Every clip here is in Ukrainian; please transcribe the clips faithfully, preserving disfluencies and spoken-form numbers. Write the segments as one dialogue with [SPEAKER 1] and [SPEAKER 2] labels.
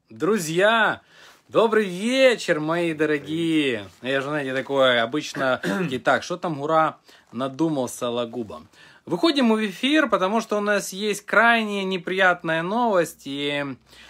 [SPEAKER 1] Друзья, добрый вечер, мои дорогие. Я же, знаете, такое обычно... Итак, что там Гура надумал Сологубом? Выходим мы в эфир, потому что у нас есть крайне неприятная новость. И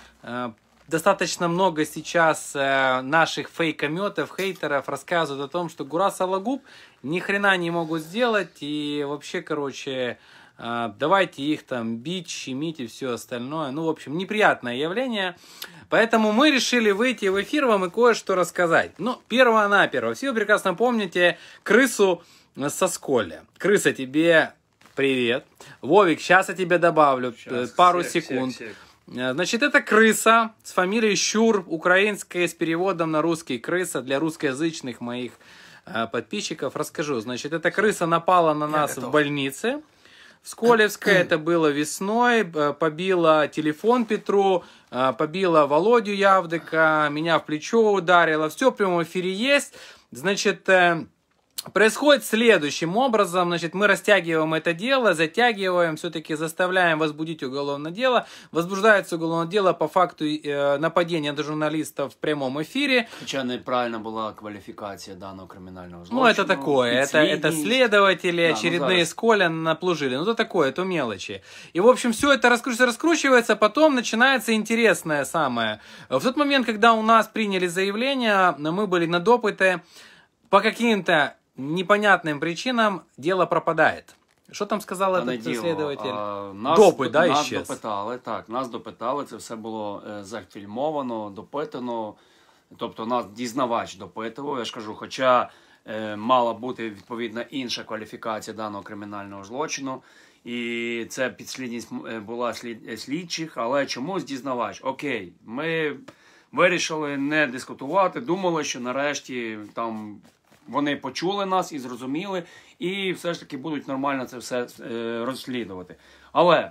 [SPEAKER 1] э, достаточно много сейчас э, наших фейкометов, хейтеров рассказывают о том, что Гура Сологуб ни хрена не могут сделать. И вообще, короче... давайте их там бить, щемить и все остальное. Ну, в общем, неприятное явление. Поэтому мы решили выйти в эфир вам и кое-что рассказать. Ну, перво-наперво. Все вы прекрасно помните крысу со Сколля. Крыса, тебе привет. Вовик, сейчас я тебе добавлю сейчас, пару всех, секунд. Всех, всех. Значит, это крыса с фамилией Щур, украинская, с переводом на русский. Крыса для русскоязычных моих подписчиков. Расскажу. Значит, эта крыса напала на нас в больнице. В Сколевской это было весной, побила телефон Петру, побила Володю Явдыка, меня в плечо ударила. Все в прямом эфире есть. Значит, происходит следующим образом. Значит, мы растягиваем это дело, затягиваем, все-таки заставляем возбудить уголовное дело. Возбуждается уголовное дело по факту нападения на журналистов в прямом эфире.
[SPEAKER 2] Хотя неправильно была квалификация данного криминального злочина.
[SPEAKER 1] Ну, это такое. Это, это следователи, да, очередные ну, Сколя наплужили. Ну, это такое, это мелочи. И, в общем, все это раскручивается, раскручивается. Потом начинается интересное самое. В тот момент, когда у нас приняли заявление, мы были на допыты, по каким-то непонятным причинам дело пропадает. Що там сказав этот следователь?
[SPEAKER 2] А, нас,
[SPEAKER 1] Допит, да,
[SPEAKER 2] нас
[SPEAKER 1] іщез?
[SPEAKER 2] допитали, так, нас допитали, це все було е, зафільмовано, допитано, тобто нас дізнавач допитував, я ж кажу, хоча е, мала бути відповідна інша кваліфікація даного кримінального злочину, і це підслідність була слід, слідчих, але чомусь дізнавач. Окей, ми вирішили не дискутувати, думали, що нарешті там... Вони почули нас і зрозуміли, і все ж таки будуть нормально це все е, розслідувати. Але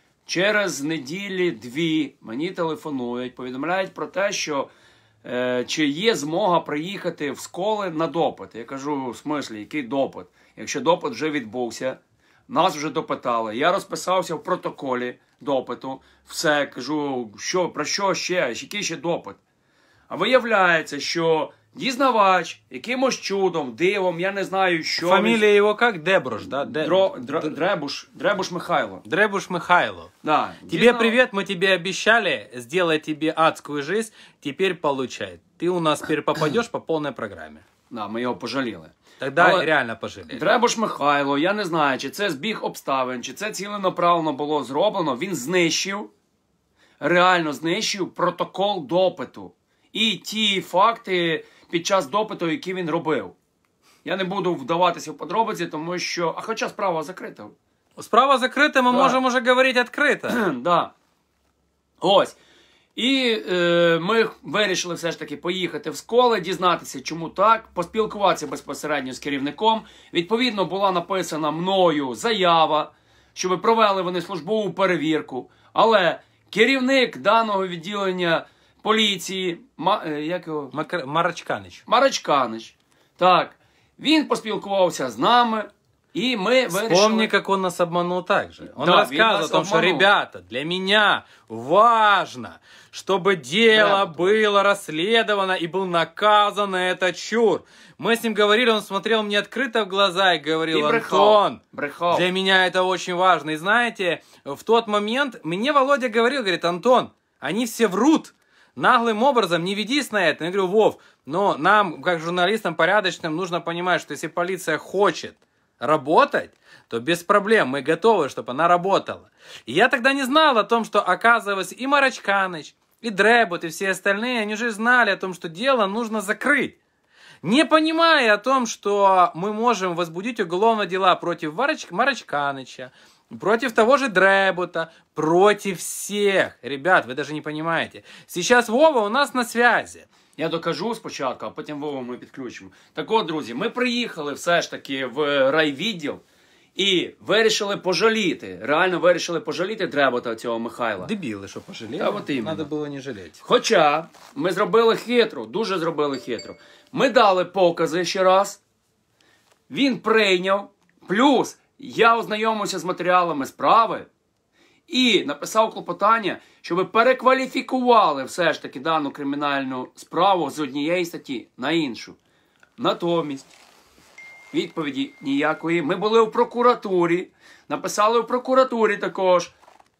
[SPEAKER 2] через неділі-дві мені телефонують, повідомляють про те, що е, чи є змога приїхати в Сколи на допит. Я кажу, в смислі, який допит? Якщо допит вже відбувся, нас вже допитали, я розписався в протоколі допиту, все, кажу, що, про що ще, який ще допит? А виявляється, що... Дізнавач, якимось чудом, дивом, я не знаю, що...
[SPEAKER 1] Фамілія його як? Деброш, да? Де...
[SPEAKER 2] Дро... Дро... Дребуш. Дребуш Михайло.
[SPEAKER 1] Дребуш Михайло.
[SPEAKER 2] Да.
[SPEAKER 1] Тебе
[SPEAKER 2] Дізнав...
[SPEAKER 1] привет, мы тебе обещали сделать тебе адскую жизнь, теперь получай. Ты у нас теперь попадешь по полной программе.
[SPEAKER 2] Да, ми його пожаліли.
[SPEAKER 1] Тогда Але... реально пожаліли.
[SPEAKER 2] Дребуш Михайло, я не знаю, чи це збіг обставин, чи це ціленаправленно було зроблено, він знищив, реально знищив протокол допиту. І ті факти... під час допиту, який він робив. Я не буду вдаватися в подробиці, тому що... А хоча справа закрита.
[SPEAKER 1] Справа закрита, ми да. можемо вже говорити відкрито.
[SPEAKER 2] Да. Ось. І е, ми вирішили все ж таки поїхати в Сколи, дізнатися, чому так, поспілкуватися безпосередньо з керівником. Відповідно, була написана мною заява, щоб провели вони службову перевірку. Але керівник даного відділення поліції, ма, як його?
[SPEAKER 1] Макар... Марачканич.
[SPEAKER 2] Марачканич. Так. Він поспілкувався з нами, і ми вирішили...
[SPEAKER 1] Вспомни, как он нас обманул также. Он
[SPEAKER 2] да,
[SPEAKER 1] рассказывал о том, что, ребята, для меня важно, чтобы дело да, было расследовано и был наказан этот Щур. Мы с ним говорили, он смотрел мне открыто в глаза и говорил, и брехал, Антон, брехал. Для меня это очень важно. И знаете, в тот момент мне Володя говорил, говорит, Антон, они все врут. Наглым образом не ведись на это. Я говорю, Вов, но нам, как журналистам порядочным, нужно понимать, что если полиция хочет работать, то без проблем, мы готовы, чтобы она работала. И я тогда не знал о том, что, оказывается, и Марачканыч, и Дребут, и все остальные, они уже знали о том, что дело нужно закрыть. Не понимая о том, что мы можем возбудить уголовные дела против Марачканыча, против того же Дребута, против всех. Ребят, вы даже не понимаете. Сейчас Вова у нас на связи.
[SPEAKER 2] Я докажу спочатку, а потім Вову ми підключимо. Так от, друзі, ми приїхали все ж таки в райвідділ і вирішили пожаліти, реально вирішили пожаліти Дребута цього Михайла.
[SPEAKER 1] Дебіли, що пожаліли.
[SPEAKER 2] А от іменно.
[SPEAKER 1] Надо було не жаліти.
[SPEAKER 2] Хоча ми зробили хитро, дуже зробили хитро. Ми дали покази ще раз, він прийняв, плюс я ознайомився з матеріалами справи і написав клопотання, щоб перекваліфікували все ж таки дану кримінальну справу з однієї статті на іншу. Натомість відповіді ніякої. Ми були у прокуратурі, написали у прокуратурі також.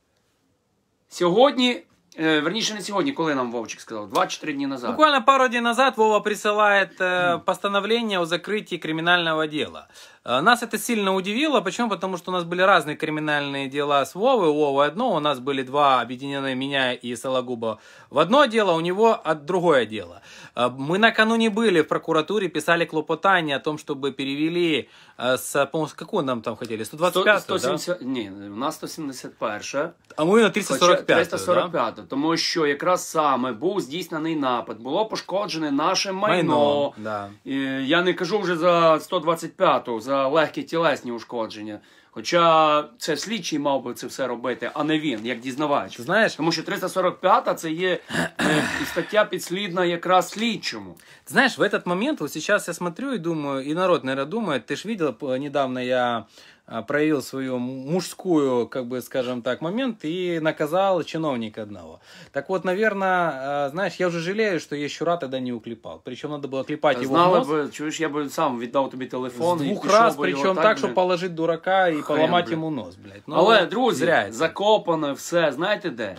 [SPEAKER 2] Сьогодні, э, вернее, не сегодня, коли нам Вовчик сказал, два-четыре дня назад.
[SPEAKER 1] Буквально пару дней назад Вова присылает э, постановление о закрытии криминального дела. Э, нас это сильно удивило. Почему? Потому что у нас были разные криминальные дела с Вовой. У Вовы одно, у нас были два объединенные, меня и Сологуба, в одно дело, у него от другое дело. Э, мы накануне были в прокуратуре, писали клопотание о том, чтобы перевели э, с, по-моему, какую нам там хотели? сто двадцать пятую,
[SPEAKER 2] сто сімдесят, да? Ні, у нас сто сімдесят перша.
[SPEAKER 1] А ми на триста сорок п'яту,
[SPEAKER 2] триста сорок п'яту, да? Тому що якраз саме був здійснений напад, було пошкоджене наше майно.
[SPEAKER 1] майно да.
[SPEAKER 2] Я не кажу вже за сто двадцять п'яту, за легкі тілесні ушкодження. Хоча це слідчий мав би це все робити, а не він, як дізнавач.
[SPEAKER 1] Ти знаєш?
[SPEAKER 2] Тому що триста сорок п'ята це є е, стаття підслідна якраз слідчому.
[SPEAKER 1] Ты знаешь, в этот момент, вот сейчас я смотрю и думаю, и народ, наверное, думает, ты же видел, недавно я проявил свою мужскую, как бы, скажем так, момент и наказал чиновника одного. Так вот, наверное, знаешь, я уже жалею, что я щура тогда не уклепал. Причем надо было клепать
[SPEAKER 2] Та
[SPEAKER 1] его
[SPEAKER 2] знали
[SPEAKER 1] в нос.
[SPEAKER 2] би, чуєш, я би сам віддав тобі телефон.
[SPEAKER 1] С
[SPEAKER 2] і
[SPEAKER 1] двух
[SPEAKER 2] пішов
[SPEAKER 1] раз,
[SPEAKER 2] би його
[SPEAKER 1] причем так,
[SPEAKER 2] блядь.
[SPEAKER 1] чтобы положить дурака и
[SPEAKER 2] Хрен,
[SPEAKER 1] поломать
[SPEAKER 2] блядь.
[SPEAKER 1] ему нос, блядь. Ну,
[SPEAKER 2] Але, друзі,
[SPEAKER 1] зря это.
[SPEAKER 2] закопане все, знаєте де?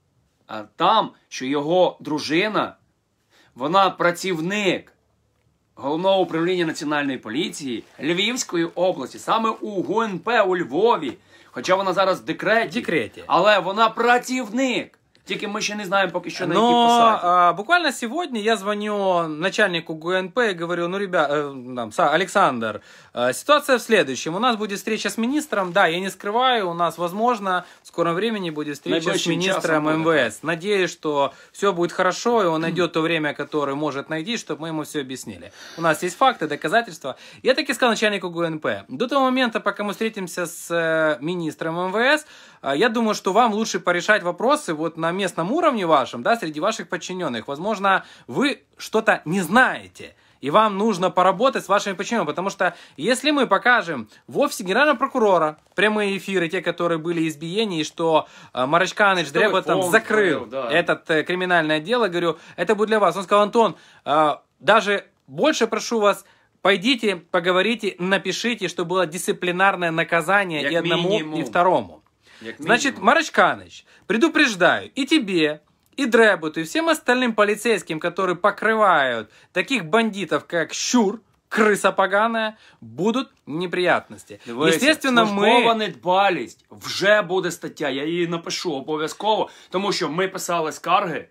[SPEAKER 2] А там, що його дружина, вона працівник Головного управління Національної поліції Львівської області, саме у ГУНП у Львові. Хоча вона зараз в декреті,
[SPEAKER 1] Декреті.
[SPEAKER 2] але вона працівник. Тільки ми ще не знаємо поки що на якій
[SPEAKER 1] Но
[SPEAKER 2] посаді.
[SPEAKER 1] а, буквально сегодня я звоню начальнику ГУНП и говорю, ну, ребят, э, там, Са- Александр, э, ситуация в следующем. У нас будет встреча с министром, да, я не скрываю, у нас, возможно, в скором времени будет встреча с
[SPEAKER 2] Наибольшим
[SPEAKER 1] министром
[SPEAKER 2] часом будет,
[SPEAKER 1] МВС. Надеюсь, что все будет хорошо, и он найдет то время, которое может найти, чтобы мы ему все объяснили. У нас есть факты, доказательства. Я так и сказал начальнику ГУНП. До того момента, пока мы встретимся с э, министром МВС, э, я думаю, что вам лучше порешать вопросы вот на местном уровне вашем, да, среди ваших подчиненных. Возможно, вы что-то не знаете, и вам нужно поработать с вашими подчиненными, потому что если мы покажем в офисе генерального прокурора прямые эфиры, те, которые были избиения, и что э, Марачканыч Дреботом закрыл
[SPEAKER 2] да.
[SPEAKER 1] этот э, криминальное дело, говорю, это будет для вас. Он сказал, Антон, э, даже больше прошу вас, пойдите, поговорите, напишите, чтобы было дисциплинарное наказание
[SPEAKER 2] Як
[SPEAKER 1] и одному,
[SPEAKER 2] минимум.
[SPEAKER 1] и второму.
[SPEAKER 2] Як
[SPEAKER 1] Значит,
[SPEAKER 2] мінімум.
[SPEAKER 1] Марачканыч, предупреждаю и тебе, и Дреботу, и всем остальным полицейским, которые покрывают таких бандитов, как Щур, крыса поганая, будут неприятности.
[SPEAKER 2] Дивися,
[SPEAKER 1] Естественно,
[SPEAKER 2] службова
[SPEAKER 1] мы...
[SPEAKER 2] недбалість. Вже буде стаття, я її напишу обов'язково, тому що ми писали скарги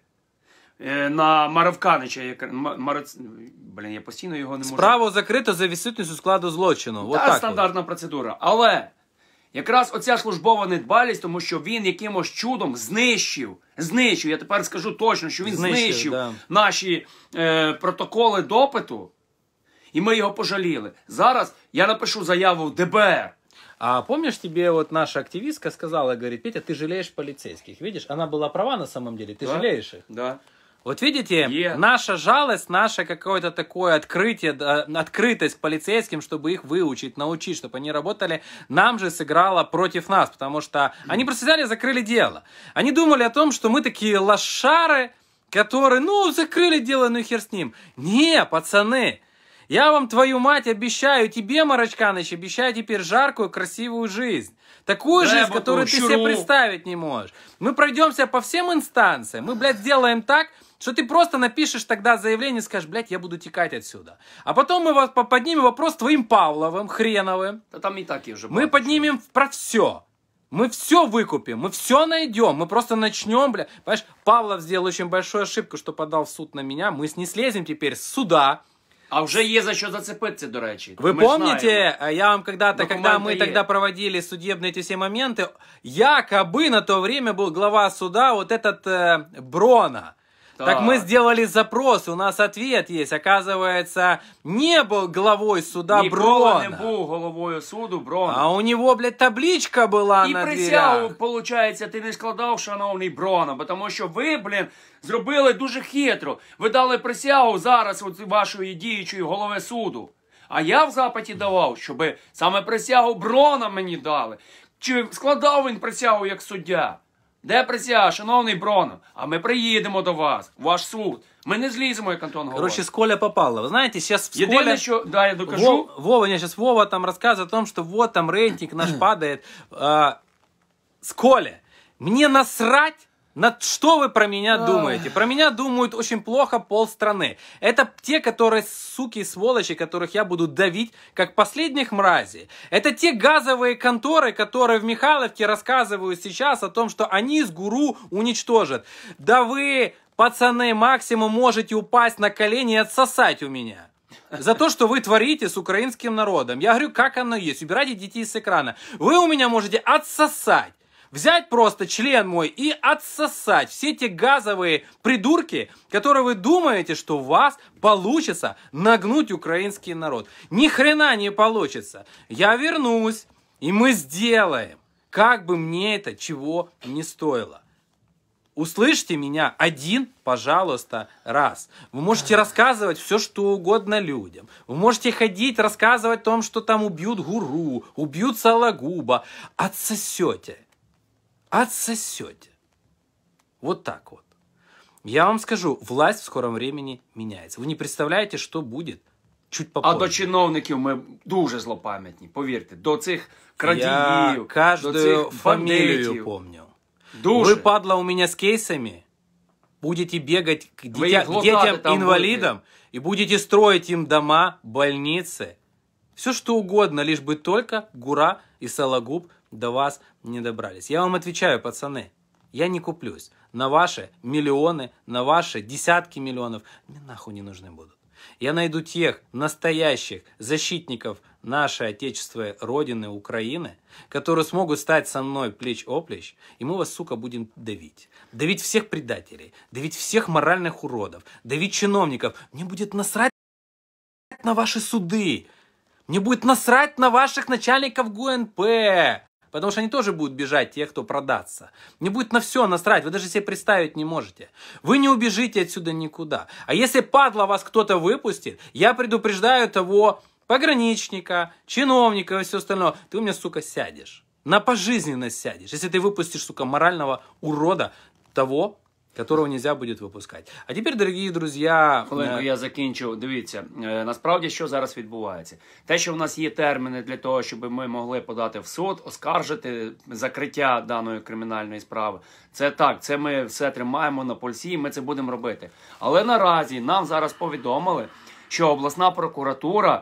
[SPEAKER 2] е, на Маравканича. Яка... М- Марац... Блін, я постійно його не можу...
[SPEAKER 1] Справу закрито за відсутністю складу злочину. Вот
[SPEAKER 2] Та
[SPEAKER 1] так
[SPEAKER 2] стандартна процедура. Але якраз оця службова недбалість, тому що він якимось чудом знищив, знищив, я тепер скажу точно, що він
[SPEAKER 1] Знищив,
[SPEAKER 2] знищив
[SPEAKER 1] да.
[SPEAKER 2] наші е, протоколи допиту, і ми його пожаліли. Зараз я напишу заяву в Д Б Р.
[SPEAKER 1] А помнишь, тебе вот наша активистка сказала, говорит, Петя, ты жалеешь полицейских. Видишь, она была права на самом деле, ты
[SPEAKER 2] Да?
[SPEAKER 1] жалеешь их.
[SPEAKER 2] Да.
[SPEAKER 1] Вот видите,
[SPEAKER 2] Е.
[SPEAKER 1] наша жалость, наше какое-то такое открытие, да, открытость к полицейским, чтобы их выучить, научить, чтобы они работали, нам же сыграла против нас, потому что они просто взяли и закрыли дело. Они думали о том, что мы такие лошары, которые, ну, закрыли дело, ну и хер с ним. Не, пацаны, я вам, твою мать, обещаю, тебе, Марачканыч, обещаю теперь жаркую, красивую жизнь. Такую
[SPEAKER 2] Да,
[SPEAKER 1] жизнь,
[SPEAKER 2] вот
[SPEAKER 1] которую
[SPEAKER 2] ту
[SPEAKER 1] ты
[SPEAKER 2] щуру.
[SPEAKER 1] себе представить не можешь. Мы пройдемся по всем инстанциям, мы, блядь, сделаем так, что ты просто напишешь тогда заявление и скажешь, блядь, я буду текать отсюда. А потом мы вас- поднимем вопрос твоим Павловым, хреновым.
[SPEAKER 2] Та там і так і вже
[SPEAKER 1] Мы
[SPEAKER 2] багато
[SPEAKER 1] поднимем про все. Мы все выкупим, мы все найдем, мы просто начнем, бля. Понимаешь, Павлов сделал очень большую ошибку, что подал в суд на меня. Мы с- не слезем теперь с суда.
[SPEAKER 2] А вже є за що зацепитися, до речі.
[SPEAKER 1] Вы
[SPEAKER 2] Ми ж
[SPEAKER 1] помните,
[SPEAKER 2] знаємо.
[SPEAKER 1] я вам когда-то, когда
[SPEAKER 2] Документы
[SPEAKER 1] мы
[SPEAKER 2] есть.
[SPEAKER 1] тогда проводили судебные эти все моменты, якобы на то время был глава суда вот этот э, Брона. Так.
[SPEAKER 2] Так.
[SPEAKER 1] мы сделали запрос, у нас ответ есть. Оказывается, не был главой суда
[SPEAKER 2] Ніколи
[SPEAKER 1] Брона.
[SPEAKER 2] не був головою суду Брона.
[SPEAKER 1] А у него, блядь, табличка была
[SPEAKER 2] І
[SPEAKER 1] на
[SPEAKER 2] присягу,
[SPEAKER 1] дверях.
[SPEAKER 2] виходить, ти не складав, шановний Брона, бо тому що ви, блін, зробили дуже хитро. Ви дали присягу зараз от вашої діючої голови суду. А я в запиті давав, щоб саме присягу Брона мені дали. Чи складав він присягу як суддя? Де присяга, шановний Броно? А ми приїдемо до вас, в ваш суд. Ми не зліземо, як Антон говорить.
[SPEAKER 1] Короче, с Коля попало. Вы знаете, сейчас в
[SPEAKER 2] Єдине,
[SPEAKER 1] Сколе...
[SPEAKER 2] що, да, я докажу.
[SPEAKER 1] Вова, Вова, мне сейчас Вова там рассказывает о том, что вот там рейтинг наш падает. А, с Коля, мне насрать, на что вы про меня думаете. Про меня думают очень плохо полстраны. Это те, которые, суки и сволочи, которых я буду давить, как последних мразей. Это те газовые конторы, которые в Михайловке рассказывают сейчас о том, что они с ГУРУ уничтожат. Да вы, пацаны, максимум можете упасть на колени и отсосать у меня. За то, что вы творите с украинским народом. Я говорю, как оно есть. Убирайте детей с экрана. Вы у меня можете отсосать. Взять просто член мой и отсосать все те газовые придурки, которые вы думаете, что у вас получится нагнуть украинский народ. Ни хрена не получится. Я вернусь, и мы сделаем, как бы мне это чего не стоило. Услышьте меня один, пожалуйста, раз. Вы можете рассказывать все, что угодно людям. Вы можете ходить, рассказывать о том, что там убьют ГУРУ, убьют Сологуба. Отсосете. Отсосете. Вот так вот. Я вам скажу, власть в скором времени меняется. Вы не представляете, что будет чуть попозже.
[SPEAKER 2] А до чиновників ми дуже злопам'ятні, повірте. До цих крадіїв,
[SPEAKER 1] Я
[SPEAKER 2] до
[SPEAKER 1] каждую
[SPEAKER 2] цих
[SPEAKER 1] фамилию
[SPEAKER 2] бандитів.
[SPEAKER 1] помню.
[SPEAKER 2] Дуже.
[SPEAKER 1] Вы, падла, у меня с кейсами будете бегать к,
[SPEAKER 2] Вы
[SPEAKER 1] дитя-
[SPEAKER 2] их
[SPEAKER 1] к
[SPEAKER 2] глотать
[SPEAKER 1] детям
[SPEAKER 2] там
[SPEAKER 1] инвалидам и будете строить им дома, больницы. Все что угодно, лишь бы только ГУРа и Сологуб до вас не добрались. Я вам отвечаю, пацаны, я не куплюсь на ваши миллионы, на ваши десятки миллионов. Мне нахуй не нужны будут. Я найду тех настоящих защитников нашей отечественной родины Украины, которые смогут стать со мной плеч-о-плеч, и мы вас, сука, будем давить. Давить всех предателей, давить всех моральных уродов, давить чиновников. Мне будет насрать на ваши суды. Мне будет насрать на ваших начальников ГУНП. Потому что они тоже будут бежать, те, кто продастся. Мне будет на все насрать, вы даже себе представить не можете. Вы не убежите отсюда никуда. А если, падла, вас кто-то выпустит, я предупреждаю того пограничника, чиновника и все остальное. Ты у меня, сука, сядешь. На пожизненность сядешь. Если ты выпустишь, сука, морального урода того, которого нельзя будет выпускать. А теперь, дорогие друзья...
[SPEAKER 2] Хвилинку, я закінчу. Дивіться, е, насправді, що зараз відбувається? Те, що в нас є терміни для того, щоб ми могли подати в суд, оскаржити закриття даної кримінальної справи, це так, це ми все тримаємо на пульсі, і ми це будемо робити. Але наразі нам зараз повідомили, що обласна прокуратура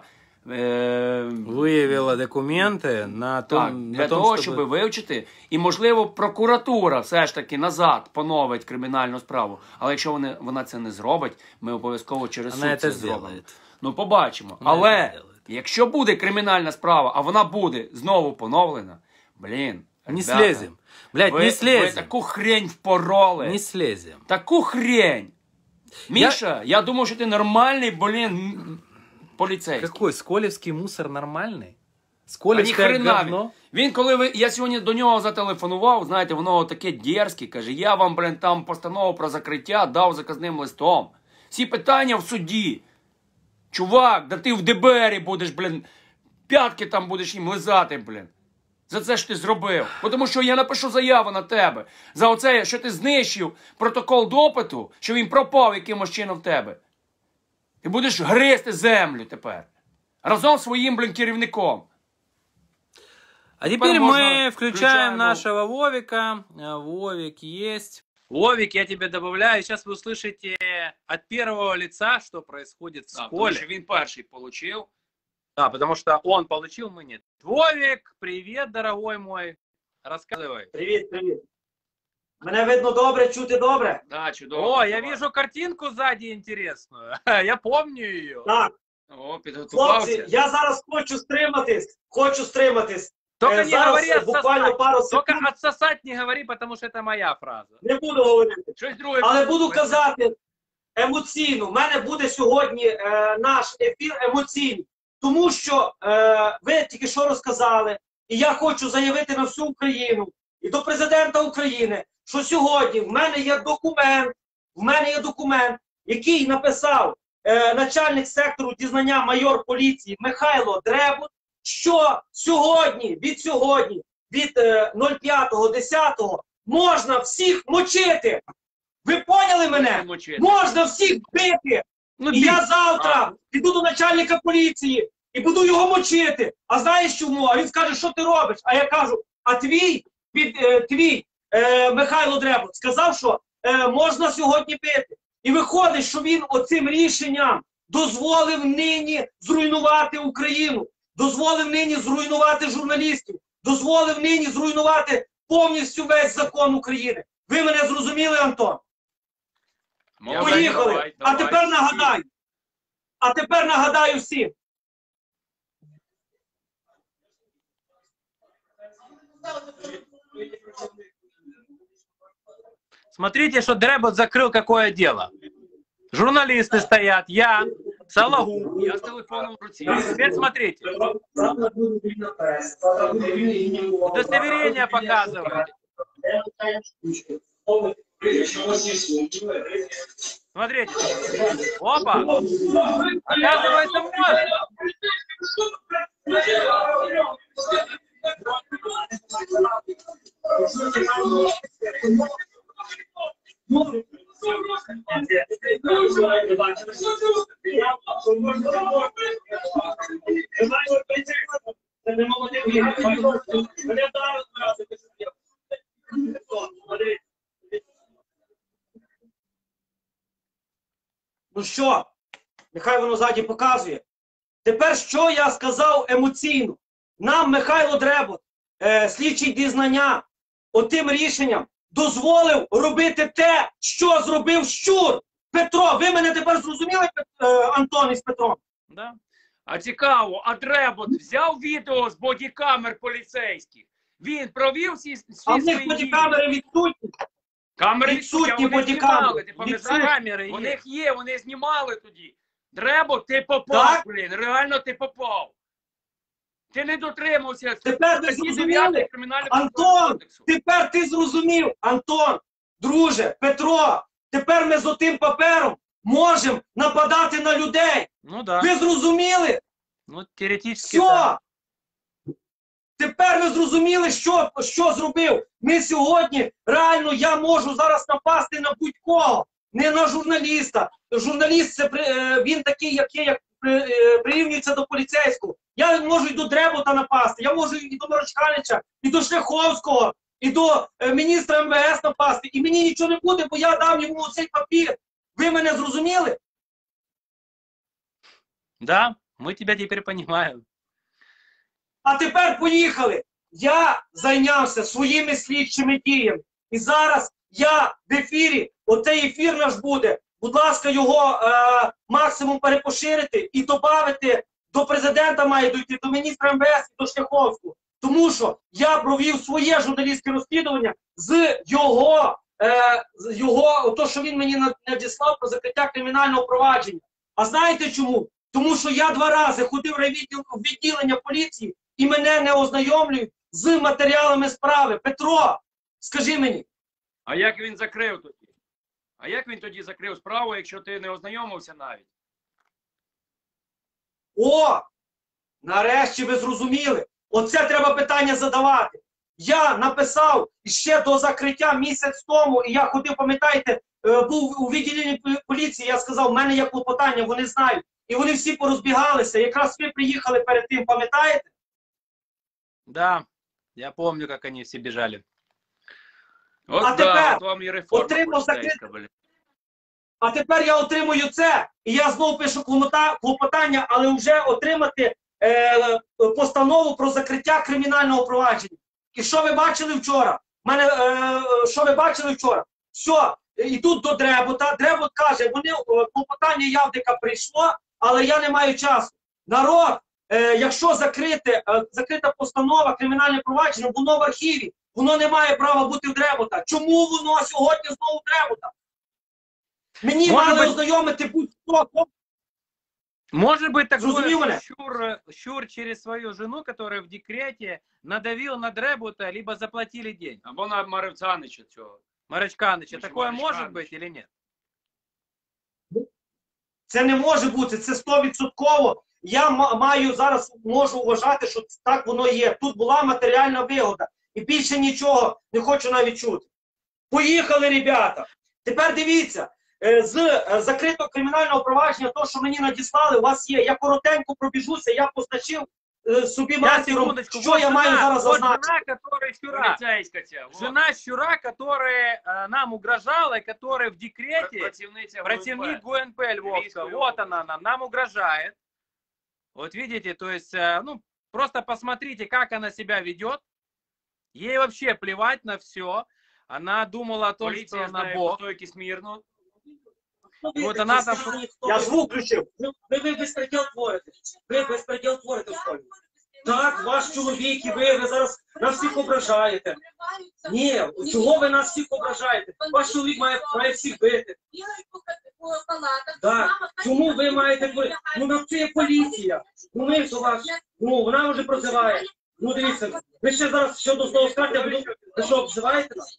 [SPEAKER 2] е,
[SPEAKER 1] Виявила документи на
[SPEAKER 2] так,
[SPEAKER 1] том,
[SPEAKER 2] для
[SPEAKER 1] на том,
[SPEAKER 2] того,
[SPEAKER 1] щоб...
[SPEAKER 2] щоб вивчити, і, можливо, прокуратура все ж таки назад поновить кримінальну справу. Але якщо вони, вона це не зробить, ми обов'язково через
[SPEAKER 1] Вона
[SPEAKER 2] суд
[SPEAKER 1] це
[SPEAKER 2] це зробимо.
[SPEAKER 1] зробить.
[SPEAKER 2] Ну, побачимо.
[SPEAKER 1] Вона
[SPEAKER 2] Але,
[SPEAKER 1] це зробить.
[SPEAKER 2] якщо буде кримінальна справа, а вона буде знову поновлена, блін,
[SPEAKER 1] Не
[SPEAKER 2] ребята,
[SPEAKER 1] слезем. Блядь,
[SPEAKER 2] ви,
[SPEAKER 1] не
[SPEAKER 2] ви
[SPEAKER 1] слезем.
[SPEAKER 2] таку хрень впороли.
[SPEAKER 1] Не слезем.
[SPEAKER 2] Таку хрень. Міша, я, я думав, що ти нормальний, блін, поліцейський.
[SPEAKER 1] Какой? Сколівський мусор нормальний?
[SPEAKER 2] А
[SPEAKER 1] Сколівське
[SPEAKER 2] ніхрена
[SPEAKER 1] говно?
[SPEAKER 2] він. Він коли ви, я сьогодні до нього зателефонував, знаєте, воно таке дерзке, каже, я вам, блін, там постанову про закриття дав заказним листом. Всі питання в суді. Чувак, да ти в ДБРі будеш, блін, п'ятки там будеш їм лизати, блін. За це що ти зробив. Бо тому що я напишу заяву на тебе. За оце, що ти знищив протокол допиту, що він пропав якимось чином в тебе. Ти будеш гризти землю тепер. Разом з своїм, блін, керівником.
[SPEAKER 1] А теперь
[SPEAKER 2] можно
[SPEAKER 1] мы включаем
[SPEAKER 2] включаем,
[SPEAKER 1] нашего Вовика. А, Вовик есть. Вовик, я тебя добавляю. Сейчас вы услышите от первого лица, что происходит в
[SPEAKER 2] Так,
[SPEAKER 1] Сколе.
[SPEAKER 2] тому що він перший получив.
[SPEAKER 1] Да, потому что он получил, мы нет. Вовик, привет, дорогой мой. Рассказывай.
[SPEAKER 3] Привіт, привіт. Мене видно добре, чути добре?
[SPEAKER 2] Да, чудово.
[SPEAKER 1] О, я вижу картинку сзади интересную. Я помню ее.
[SPEAKER 3] Так,
[SPEAKER 2] О, підготувався.
[SPEAKER 3] хлопці, я зараз хочу стриматись, хочу стриматись.
[SPEAKER 1] Только
[SPEAKER 3] Е,
[SPEAKER 1] не
[SPEAKER 3] зараз
[SPEAKER 1] говори
[SPEAKER 3] буквально
[SPEAKER 1] отсосать.
[SPEAKER 3] пару
[SPEAKER 1] Только
[SPEAKER 3] секунд
[SPEAKER 1] отсосать не говори, потому что это моя фраза.
[SPEAKER 3] не буду говорити.
[SPEAKER 2] Щось друге.
[SPEAKER 3] Але буду казати емоційно. У мене буде сьогодні е, наш ефір емоційний. Тому що е, ви тільки що розказали, і я хочу заявити на всю Україну і до президента України, що сьогодні в мене є документ, в мене є документ, який написав е, начальник сектору дізнання майор поліції Михайло Дребут, що сьогодні, від сьогодні, від е, нуль п'ятого десятого можна всіх мочити. Ви поняли мене?
[SPEAKER 2] Мочити.
[SPEAKER 3] Можна всіх бити.
[SPEAKER 1] Ну,
[SPEAKER 3] І я
[SPEAKER 1] бить.
[SPEAKER 3] завтра піду до начальника поліції і буду його мочити. А знаєш чому? А він скаже, що ти робиш? А я кажу, а твій, під, е, твій е, Михайло Дребот сказав, що е, можна сьогодні бити. І виходить, що він оцим рішенням дозволив нині зруйнувати Україну, дозволив нині зруйнувати журналістів, дозволив нині зруйнувати повністю весь закон України. Ви мене зрозуміли, Антон?
[SPEAKER 2] Молодець,
[SPEAKER 3] Поїхали.
[SPEAKER 2] давай,
[SPEAKER 3] А
[SPEAKER 2] давай.
[SPEAKER 3] тепер нагадаю. А тепер нагадаю всім.
[SPEAKER 1] Смотрите, что Дребот закрыл какое дело. Журналисты стоят, я, Сологуб.
[SPEAKER 2] Я з телефоном в руці.
[SPEAKER 1] Теперь смотрите. Удостоверение показывают. Смотрите. Опа. Оказывается, можно.
[SPEAKER 3] Ну що, нехай воно ззаді показує. Тепер що я сказав емоційно? Нам Михайло Дребот, е, слідчий дізнання, отим рішенням дозволив робити те, що зробив Щур. Петро, ви мене тепер зрозуміли, е, Антон із Петром?
[SPEAKER 1] Да.
[SPEAKER 2] А цікаво, а Дребот взяв відео з бодікамер поліцейських? Він провів всі, всі
[SPEAKER 3] А в
[SPEAKER 2] свої
[SPEAKER 3] них бодікамери відсутні.
[SPEAKER 2] камери
[SPEAKER 3] відсутні
[SPEAKER 2] відсутні, вони
[SPEAKER 3] бодікамери.
[SPEAKER 2] знімали, ти пам'ятаєш?
[SPEAKER 1] Камери
[SPEAKER 2] У
[SPEAKER 1] є.
[SPEAKER 2] них є, вони знімали тоді. Дребот, ти попав,
[SPEAKER 3] Так?
[SPEAKER 2] блін, реально ти попав. Ти не дотримався
[SPEAKER 3] Тепер ви
[SPEAKER 2] статті
[SPEAKER 3] зрозуміли?
[SPEAKER 2] дев'ятої Кримінального
[SPEAKER 3] Антон,
[SPEAKER 2] кодексу.
[SPEAKER 3] тепер ти зрозумів, Антон, друже, Петро, тепер ми з отим папером можемо нападати на людей.
[SPEAKER 1] Ну да.
[SPEAKER 3] Ви зрозуміли?
[SPEAKER 1] Ну, теоретически,
[SPEAKER 3] Все!
[SPEAKER 1] да.
[SPEAKER 3] Тепер ви зрозуміли, що, що зробив. Ми сьогодні, реально, я можу зараз напасти на будь-кого, не на журналіста. Журналіст, це, е, він такий, який як, е, прирівнюється до поліцейського. Я можу і до Дребота напасти, я можу і до Марочканича, і до Шляховського, і до е, міністра ем ве ес напасти. І мені нічого не буде, бо я дав йому цей папір. Ви мене зрозуміли?
[SPEAKER 1] Да, мы тебя теперь понимаем.
[SPEAKER 3] А тепер поїхали. Я зайнявся своїми слідчими діями. І зараз я в ефірі, оцей ефір наш буде, будь ласка, його е, максимум перепоширити і додати до президента має дійти, до міністра ем ве ес і до Шляховського. Тому що я провів своє журналістське розслідування з його, е, з його то, що він мені надіслав про закриття кримінального провадження. А знаєте чому? Тому що я два рази ходив в райвідділ- в відділення поліції і мене не ознайомлюють з матеріалами справи. Петро, скажи мені.
[SPEAKER 2] А як він закрив тоді? А як він тоді закрив справу, якщо ти не ознайомився навіть?
[SPEAKER 3] О, нарешті ви зрозуміли. Оце треба питання задавати. Я написав ще до закриття місяць тому, і я ходив, пам'ятаєте, е, був у відділенні поліції, я сказав, в мене є клопотання, вони знають. І вони всі порозбігалися. Якраз ви приїхали перед тим, пам'ятаєте?
[SPEAKER 1] Да, я помню, как они все бежали.
[SPEAKER 2] От
[SPEAKER 3] А
[SPEAKER 2] да,
[SPEAKER 3] тепер
[SPEAKER 2] от вам і реформа
[SPEAKER 3] отримав
[SPEAKER 2] поліцейська, блін.
[SPEAKER 3] А тепер я отримую це, і я знову пишу клопота- клопотання, але вже отримати е, постанову про закриття кримінального провадження. І що ви бачили вчора? Мене, е, що ви бачили вчора? Все, і тут до Дребота. Дребот каже, вони, е, клопотання Явдика прийшло, але я не маю часу. Народ, е, якщо закрити, е, закрита постанова, кримінальне провадження, воно в архіві, воно не має права бути в Дребота. Чому воно сьогодні знову в Дребота? Мені
[SPEAKER 1] Може
[SPEAKER 3] мали
[SPEAKER 1] бути-
[SPEAKER 3] ознайомити будь-хто.
[SPEAKER 1] Может быть такое,
[SPEAKER 3] Зрозумів мене?
[SPEAKER 1] что Щур, Щур через свою жену, которая в декрете, надавил на Дребута, либо заплатили деньги.
[SPEAKER 2] Або на Маревцанича цього.
[SPEAKER 1] Марочканыча,
[SPEAKER 2] Очень
[SPEAKER 1] такое
[SPEAKER 2] Марочканыч.
[SPEAKER 1] может быть или нет?
[SPEAKER 3] Це не може бути, це стовідсотково. Я м- маю зараз, можу вважати, що так воно є. Тут була матеріальна вигода. І більше нічого не хочу навіть чути. Поїхали, ребята. Тепер дивіться, е, з е, закритого кримінального провадження, то, що мені надіслали, у вас є. Я коротенько пробіжуся, я позначив е, собі
[SPEAKER 1] Я
[SPEAKER 3] мастером,
[SPEAKER 1] секундочку,
[SPEAKER 3] що
[SPEAKER 1] вот
[SPEAKER 3] я
[SPEAKER 1] жена,
[SPEAKER 3] маю зараз
[SPEAKER 1] вот
[SPEAKER 3] зазначити.
[SPEAKER 1] жена, которая Щура.
[SPEAKER 2] Поліцейська ця. вот.
[SPEAKER 1] Жена Щура, которая э, нам угрожала, и которая в декрете,
[SPEAKER 2] Працівниця
[SPEAKER 1] противник
[SPEAKER 2] ГУНП.
[SPEAKER 1] ГУНП Львовска.
[SPEAKER 2] Львівської
[SPEAKER 1] Вот
[SPEAKER 2] області.
[SPEAKER 1] она нам, нам угрожает. Вот видите, то есть, э, ну, просто посмотрите, как она себя ведет. Ей вообще плевать на все. Она думала о том,
[SPEAKER 2] Поліція
[SPEAKER 1] что она
[SPEAKER 2] знає
[SPEAKER 1] Бог.
[SPEAKER 2] по стойки смірно.
[SPEAKER 1] Вот она там...
[SPEAKER 3] Я звук включив.
[SPEAKER 4] Ви, ви, ви безпреділ творите. Ви безпреділ творите в школі. Так, ваш чоловік і ви, ви зараз нас всіх ображаєте. Ні, чого ви нас всіх ображаєте? Ваш чоловік має, має всіх бити. Так, чому ви маєте творити? Ну, нам це є поліція. Ну, ми ж ваш, ну, вона вже прозиває. Ну, дивіться, ви ще зараз щодо знову скажете, ви, ви що, обзиваєте нас?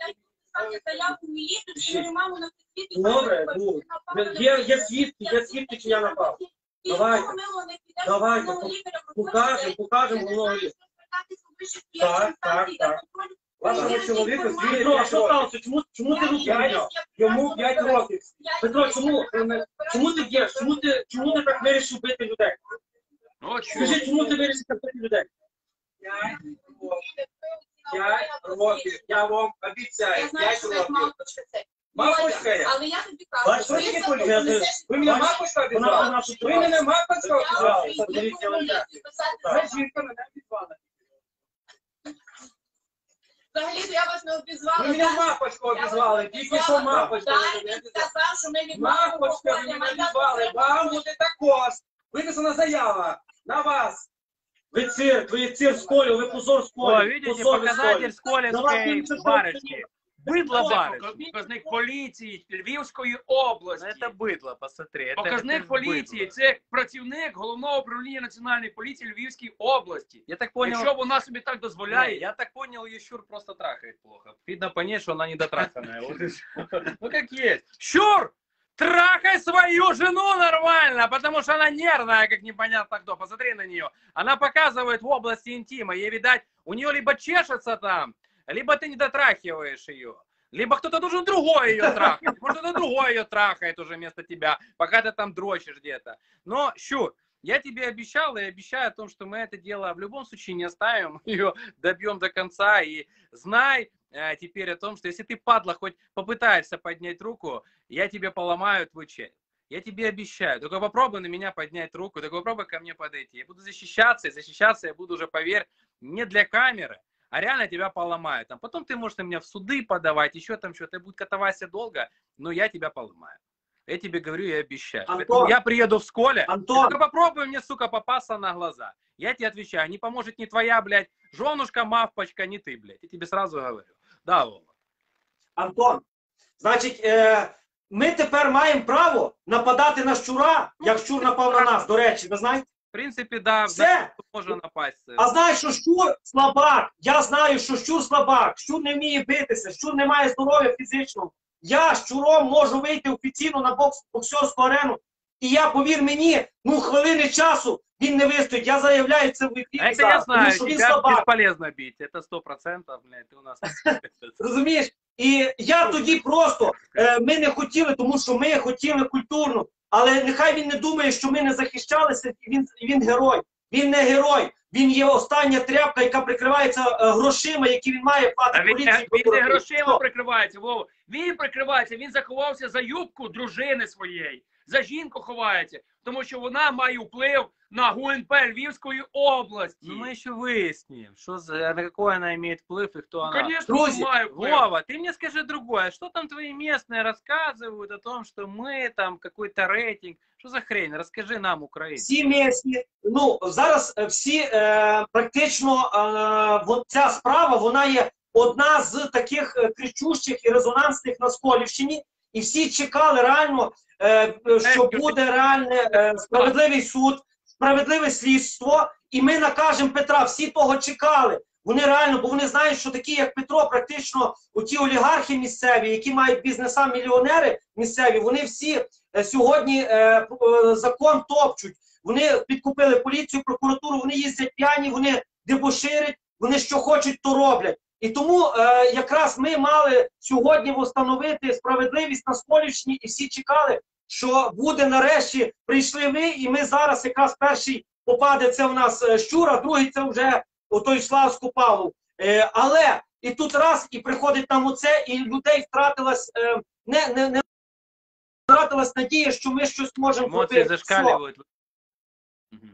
[SPEAKER 4] Добре, ну, є, є свідки, є свідки, чи я напав. Давайте, давайте, покажемо, покажемо голові. Так, так, так. Вашому чоловіку свідки,
[SPEAKER 3] Петро,
[SPEAKER 4] що
[SPEAKER 3] що сталося? Чому, чому ти руки підняв?
[SPEAKER 4] йому п'ять років. Петро, чому, чому ти б'єш? Чому ти, чому ти так вирішив бити людей?
[SPEAKER 2] От що.
[SPEAKER 4] Скажи, чому ти вирішив так бити людей?
[SPEAKER 5] П'ять років. Я вам обіцяю, п'ять років.
[SPEAKER 4] Мамочка я.
[SPEAKER 5] Але я тобі кажу,
[SPEAKER 4] Бачиш,
[SPEAKER 5] що
[SPEAKER 4] ви
[SPEAKER 5] якщо
[SPEAKER 4] такі
[SPEAKER 5] ти
[SPEAKER 4] поліцейські?
[SPEAKER 5] понесеш
[SPEAKER 4] Ви мене
[SPEAKER 5] відповідальність,
[SPEAKER 4] мамочка
[SPEAKER 3] Вона
[SPEAKER 4] обізвали?
[SPEAKER 3] нашу
[SPEAKER 4] Ви мене мамочка
[SPEAKER 5] я
[SPEAKER 4] обізвали?
[SPEAKER 5] відповідь
[SPEAKER 4] Подивіться,
[SPEAKER 5] не
[SPEAKER 4] ось так.
[SPEAKER 5] поліцію писати
[SPEAKER 4] Це
[SPEAKER 5] заяву.
[SPEAKER 4] жінка мене обізвала.
[SPEAKER 5] Взагалі-то я вас не обізвала.
[SPEAKER 4] Ви мене мапочку обізвали, тільки що мапочку.
[SPEAKER 5] Далі він сказав, що ми відмовимо
[SPEAKER 4] Мапочка, ви мене обізвали, вам буде також. Винесена заява на вас.
[SPEAKER 3] Ви цирк, ви цирк в школі, ви позор в
[SPEAKER 1] О,
[SPEAKER 3] школі.
[SPEAKER 1] видите,
[SPEAKER 3] позор в
[SPEAKER 1] показатель
[SPEAKER 3] школі. Давай,
[SPEAKER 1] сколевской
[SPEAKER 3] ты
[SPEAKER 1] барышни. Быдло
[SPEAKER 2] Ось
[SPEAKER 1] барышни.
[SPEAKER 2] Показник поліції Львівської області.
[SPEAKER 1] Это быдло, посмотри. Это,
[SPEAKER 2] Показник
[SPEAKER 1] это ж
[SPEAKER 2] поліції
[SPEAKER 1] быдло.
[SPEAKER 2] це працівник головного управління Національної поліції Львівської області.
[SPEAKER 1] Я так понял,
[SPEAKER 2] Якщо вона собі так
[SPEAKER 1] не,
[SPEAKER 2] дозволяє,
[SPEAKER 1] я так понял, ее Щур просто трахает плохо. Видно по ней, что она недотраханная. Вот и всё. Ну как есть. Щур! Трахай свою жену нормально, потому что она нервная, как непонятно кто. Посмотри на нее. Она показывает в области интима. Ей, видать, у нее либо чешется там, либо ты не дотрахиваешь ее. Либо кто-то должен другой ее трахать. Может, кто-то другой ее трахает уже вместо тебя, пока ты там дрочишь где-то. Но, Щур, я тебе обещал и обещаю о том, что мы это дело в любом случае не оставим, ее добьем до конца. И знай э, теперь о том, что если ты, падла, хоть попытаешься поднять руку, я тебе поломаю твой челюсть. Я тебе обещаю. Только попробуй на меня поднять руку, только попробуй ко мне подойти. Я буду защищаться, и защищаться я буду уже, поверь, не для камеры, а реально тебя поломаю. Там, потом ты можешь на меня в суды подавать, еще там что-то. Будет катавасия долго, но я тебя поломаю. Я тебе говорю и обещаю.
[SPEAKER 3] Антон,
[SPEAKER 1] Поэтому я приеду в Сколе,
[SPEAKER 3] Антон.
[SPEAKER 1] только попробуй мне, сука, попасться на глаза. Я тебе отвечаю, не поможет ни твоя, блядь, женушка, мавпочка, ни ты, блядь. Я тебе сразу говорю. Да, Вова.
[SPEAKER 3] Антон, значить, е, ми тепер маємо право нападати на Щура, як Щур напав на нас, до речі, ви знаєте?
[SPEAKER 1] В принципе, да,
[SPEAKER 3] Все.
[SPEAKER 1] можно напасть.
[SPEAKER 3] А знаєш, що Щур слабак. Я знаю, що Щур слабак. Щур не вміє битися, Щур не має здоров'я фізичного. Я з Щуром можу вийти офіційно на бокс, боксерську арену. І я, повір мені, ну хвилини часу він не вистоїть. Я заявляю це в ефірі
[SPEAKER 1] А это я
[SPEAKER 3] зараз, тому
[SPEAKER 1] знаю,
[SPEAKER 3] що він
[SPEAKER 1] тебя
[SPEAKER 3] слабак.
[SPEAKER 1] бесполезно бить. Это сто процентов, блядь, ты у нас...
[SPEAKER 3] Розумієш? І я тоді просто, е, ми не хотіли, тому що ми хотіли культурно. Але нехай він не думає, що ми не захищалися, і він, і він герой. Він не герой. Він є остання тряпка, яка прикривається е, грошима, які він має
[SPEAKER 2] А
[SPEAKER 3] платити
[SPEAKER 2] він,
[SPEAKER 3] поліції.
[SPEAKER 2] він не
[SPEAKER 3] прокуратурі.
[SPEAKER 2] грошима
[SPEAKER 3] Що?
[SPEAKER 2] прикривається, Вова. Він прикривається, він заховався за юбку дружини своєї. За жінку ховається, тому що вона має вплив на ГУНП Львівської області.
[SPEAKER 1] Ну, мы еще выясним, что за, на какой она имеет вплыв и кто
[SPEAKER 2] Ну,
[SPEAKER 1] она.
[SPEAKER 2] конечно,
[SPEAKER 3] Друзі,
[SPEAKER 2] має вплив.
[SPEAKER 1] Вова, ты мне скажи другое. Что там твои местные рассказывают о том, что мы там какой-то рейтинг? Что за хрень? Расскажи нам, украинцам.
[SPEAKER 3] Всі місні, ну зараз е, всі е, практично е, вот ця справа, вона є одна з таких е, кричущих і резонансних на Сколівщині, і всі чекали реально, е, е, що буде реальне е, справедливий суд, справедливе слідство, і ми накажемо Петра. Всі того чекали. Вони реально, бо вони знають, що такі, як Петро, практично оті олігархи місцеві, які мають бізнеса, мільйонери місцеві, вони всі е, сьогодні е, е, закон топчуть. Вони підкупили поліцію, прокуратуру, вони їздять п'яні, вони дебоширять, вони що хочуть, то роблять. І тому е, якраз ми мали сьогодні встановити справедливість на Сколівщині, і всі чекали, що буде нарешті, прийшли ви, і ми зараз якраз перший попаде, це в нас Щур, а другий це вже отой Славську Павлов. Е, але і тут раз, і приходить нам оце, і людей втратилась, е, не, не, не втратилась надія, що ми щось можемо
[SPEAKER 1] Емоції
[SPEAKER 3] зробити.
[SPEAKER 1] зашкалюють. Угу.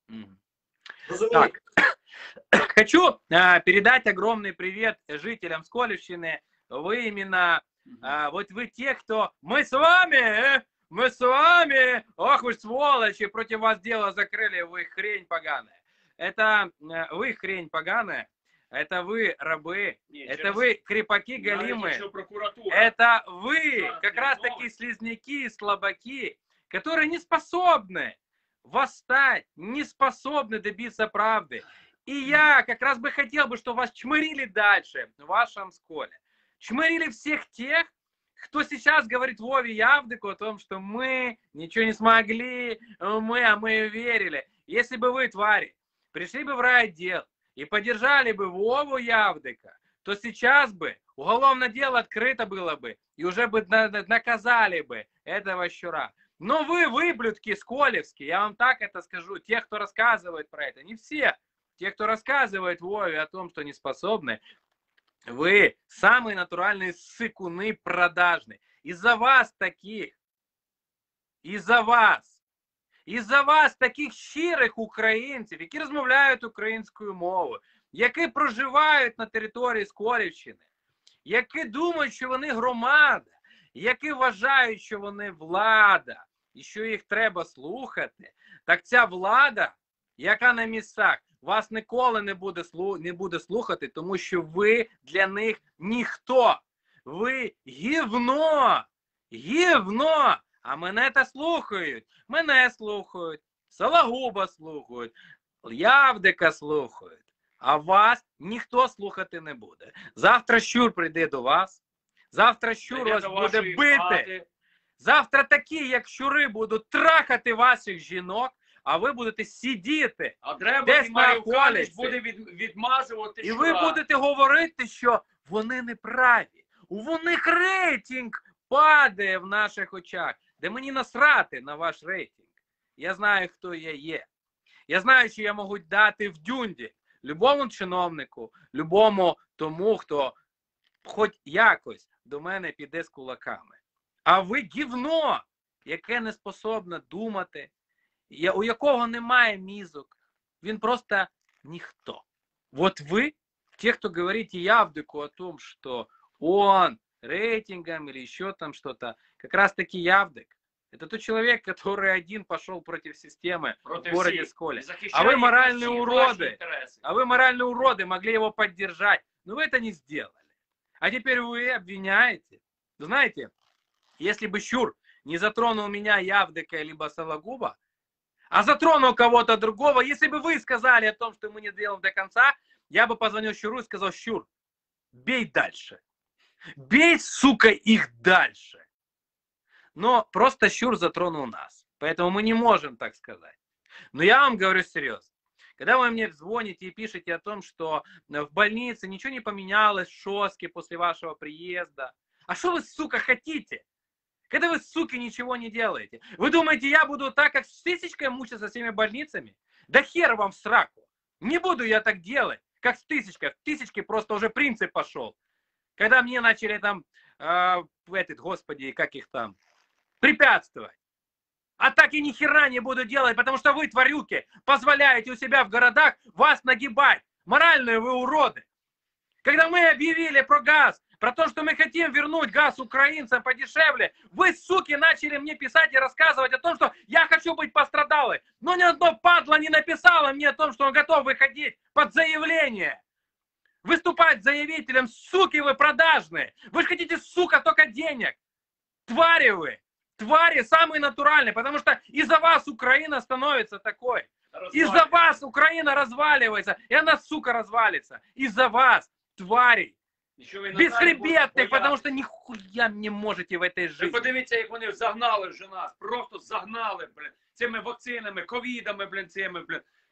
[SPEAKER 1] Угу. Так. Хочу э, передать огромный привет жителям Сколівщины. Вы именно, э, вот вы те, кто... Мы с вами, э? Мы с вами! Ох вы сволочи, против вас дело закрыли, вы хрень поганая. Это э, вы хрень поганая, это вы рабы, Нет, это через... вы крепаки галимы, это вы да, как раз таки слизняки, слабаки, которые не способны восстать, не способны добиться правды. И я как раз бы хотел бы, чтобы вас чмырили дальше в вашем Сколе. Чмырили всех тех, кто сейчас говорит Вове Явдыку о том, что мы ничего не смогли, мы, а мы верили. Если бы вы, твари, пришли бы в райотдел и поддержали бы Вову Явдыка, то сейчас бы уголовное дело открыто было бы, и уже бы наказали бы этого щура. Но вы, выблюдки сколевские, я вам так это скажу, те, кто рассказывает про это, не все, те, кто рассказывает Вове о том, что не способны, вы самые натуральные сыкуны продажные. Из-за вас таких, из-за вас, из-за вас таких щирих українців, які розмовляють українською мовою, які проживають на території Сколівщини, які думають, що вони громада, які вважають, що вони влада, і що їх треба слухати, так ця влада, яка на місцях, вас ніколи не буде, не буде слухати, тому що ви для них ніхто. Ви гівно, гівно, а мене та слухають, мене слухають, Сологуба слухають, Явдика слухають, а вас ніхто слухати не буде. Завтра Щур прийде до вас, завтра Щур вас буде бити, хати. Завтра такі, як щури, будуть трахати ваших жінок, а ви будете сидіти,
[SPEAKER 2] а треба
[SPEAKER 1] десь на околиці,
[SPEAKER 2] буде від, відмазувати
[SPEAKER 1] і ви будете говорити, що вони неправі. У них рейтинг падає в наших очах. Де мені насрати на ваш рейтинг. Я знаю, хто я є. Я знаю, що я можу дати в дюнді любому чиновнику, любому тому, хто хоч якось до мене піде з кулаками. А ви гівно, яке не способне думати, у якого немає мізок, він просто ніхто. Вот вы, те, кто говорите Явдыку о том, что он рейтингом или еще там что-то, как раз таки Явдык, это тот человек, который один пошел против системы против в городе Сколе. А вы моральные уроды, а вы моральные уроды могли его поддержать, но вы это не сделали. А теперь вы обвиняете. Знаете, если бы Щур не затронул меня, Явдыка, либо Сологуба, а затронул кого-то другого, если бы вы сказали о том, что мы не сделаем до конца, я бы позвонил Щуру и сказал: Щур, бей дальше. Бей, сука, их дальше. Но просто Щур затронул нас. Поэтому мы не можем так сказать. Но я вам говорю серьезно. Когда вы мне звоните и пишете о том, что в больнице ничего не поменялось в Шоске после вашего приезда. А что вы, сука, хотите? Когда вы, суки, ничего не делаете. Вы думаете, я буду так, как с тысячкой мучиться со всеми больницами? Да хер вам в сраку. Не буду я так делать, как с тысячкой. В тысячке просто уже принцип пошел. Когда мне начали там, э, этот, господи, как их там, препятствовать. А так и ни хера не буду делать, потому что вы, тварюки, позволяете у себя в городах вас нагибать. Моральные вы уроды. Когда мы объявили про газ, про то, что мы хотим вернуть газ украинцам подешевле, вы, суки, начали мне писать и рассказывать о том, что я хочу быть пострадалой. Но ни одно падла не написало мне о том, что он готов выходить под заявление. Выступать заявителем, суки вы продажные. Вы же хотите, сука, только денег. Твари вы. Твари самые натуральные, потому что из-за вас Украина становится такой. Из-за вас Украина разваливается. И она, сука, развалится. Из-за вас, твари. Безхребетных, потому что нихуя не можете в этой жизни.
[SPEAKER 2] Ви подивіться, як вони загнали вже нас. Просто загнали, блин. Цими вакцинами, ковідами, блин, цими, блин.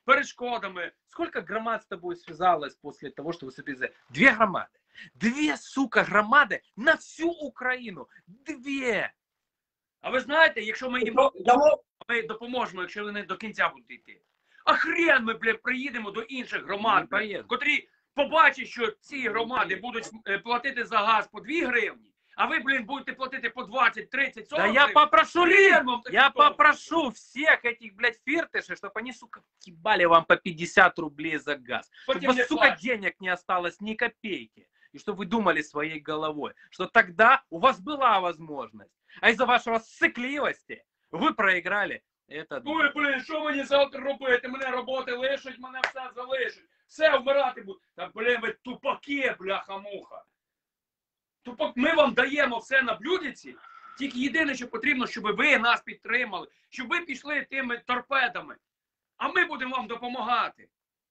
[SPEAKER 2] перешкодами.
[SPEAKER 1] Сколько громад с тобой связалось после того, что вы выступили? Две громады. Две, сука, громады на всю Україну. Две.
[SPEAKER 2] А ви знаєте, якщо ми їм
[SPEAKER 3] Я мов-
[SPEAKER 2] ми допоможемо, якщо вони до кінця будуть йти. А хрен ми, блядь, приїдемо до інших громад,
[SPEAKER 1] Не
[SPEAKER 2] блядь,
[SPEAKER 1] поїдемо.
[SPEAKER 2] котрі побачать, що ці громади будуть е, платити за газ по дві гривні, а ви, блін, будете платити по двадцять, тридцять,
[SPEAKER 1] Да
[SPEAKER 2] сорок
[SPEAKER 1] я
[SPEAKER 2] гривень.
[SPEAKER 1] попрошу,
[SPEAKER 2] Хрен вам такі
[SPEAKER 1] я
[SPEAKER 2] того.
[SPEAKER 1] попрошу всех этих, блядь, фиртышей, чтобы они, сука, кибали вам по пятьдесят рублей за газ. Чтобы
[SPEAKER 2] Потім
[SPEAKER 1] у вас,
[SPEAKER 2] не
[SPEAKER 1] сука,
[SPEAKER 2] плачуть.
[SPEAKER 1] денег не осталось ни копейки. И чтобы вы думали своей головой, что тогда у вас была возможность. А из-за вашего сыкливости вы проиграли этот...
[SPEAKER 2] Ой, блін, що мені завтра робити? Мене роботи лишать, мене все залишать. Все, вмирати буду. Та, блін, ви тупаки, бляха-муха. Тупак, ми вам даємо все на блюдиці. Тільки єдине, що потрібно, щоб ви нас підтримали. Щоб ви пішли тими торпедами. А ми будемо вам допомагати.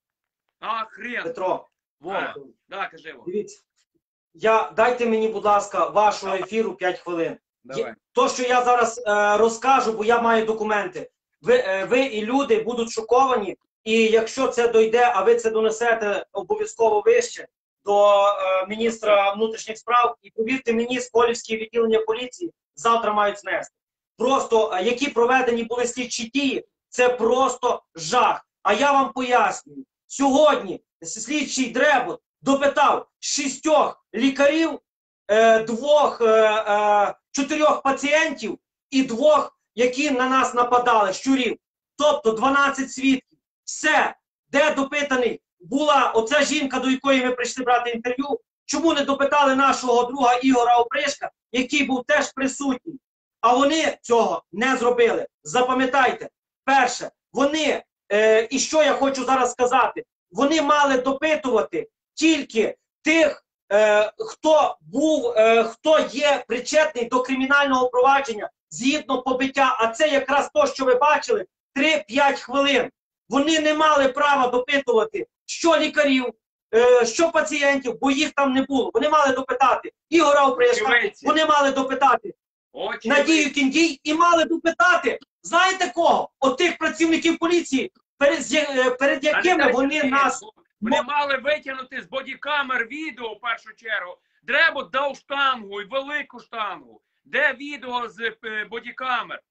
[SPEAKER 2] А, хрен.
[SPEAKER 3] Петро,
[SPEAKER 1] Вова,
[SPEAKER 2] Да, кажи, Вова.
[SPEAKER 3] дивіться. Я, дайте мені, будь ласка, вашого ефіру п'ять хвилин.
[SPEAKER 1] давай.
[SPEAKER 3] То, що я зараз е, розкажу, бо я маю документи, ви, е, ви і люди будуть шоковані, і якщо це дойде, а ви це донесете обов'язково вище до е, міністра внутрішніх справ, і повірте мені, Сколівське відділення поліції завтра мають знести. Просто, е, які проведені були слідчі дії, це просто жах. А я вам пояснюю, сьогодні слідчий Дребот допитав шістьох лікарів, е, двох, е, е, чотирьох пацієнтів і двох, які на нас нападали, щурів. Тобто дванадцять свідків. Все, де допитаний була оця жінка, до якої ми прийшли брати інтерв'ю, чому не допитали нашого друга Ігора Опришка, який був теж присутній. А вони цього не зробили. Запам'ятайте, перше, вони, е, і що я хочу зараз сказати, вони мали допитувати тільки тих, е, хто був, е, хто є причетний до кримінального провадження згідно побиття, а це якраз то, що ви бачили, три-п'ять хвилин. Вони не мали права допитувати, що лікарів, е, що пацієнтів, бо їх там не було. Вони мали допитати Ігора Опришка,
[SPEAKER 2] Очевидці.
[SPEAKER 3] вони мали допитати
[SPEAKER 2] Очі.
[SPEAKER 3] Надію Кіндій і мали допитати, знаєте кого? От тих працівників поліції, перед, з я- е, перед якими вони нас...
[SPEAKER 2] Вони мали витягнути з бодікамер відео в першу чергу. Дребот дав штангу і велику штангу. Де відео з е, бодікамер?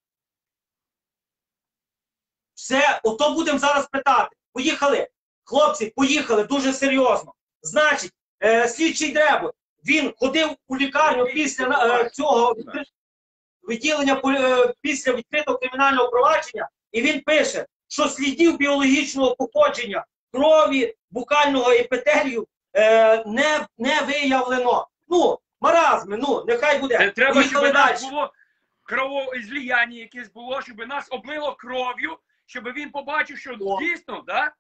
[SPEAKER 3] Все, ото будемо зараз питати. Поїхали. Хлопці, поїхали, дуже серйозно. Значить, е, слідчий Дребот, він ходив у лікарню після е, цього відкри- відділення, полі- е, після відкритого кримінального провадження, і він пише, що слідів біологічного походження крові, букального епітелію е, не, не виявлено. Ну, маразми, ну, нехай буде.
[SPEAKER 2] Це треба, щоб
[SPEAKER 3] Поїхали
[SPEAKER 2] у
[SPEAKER 3] далі.
[SPEAKER 2] нас було кровоізліяння якесь було, щоб нас облило кров'ю, щоб він побачив, що
[SPEAKER 3] О.
[SPEAKER 2] дійсно, да?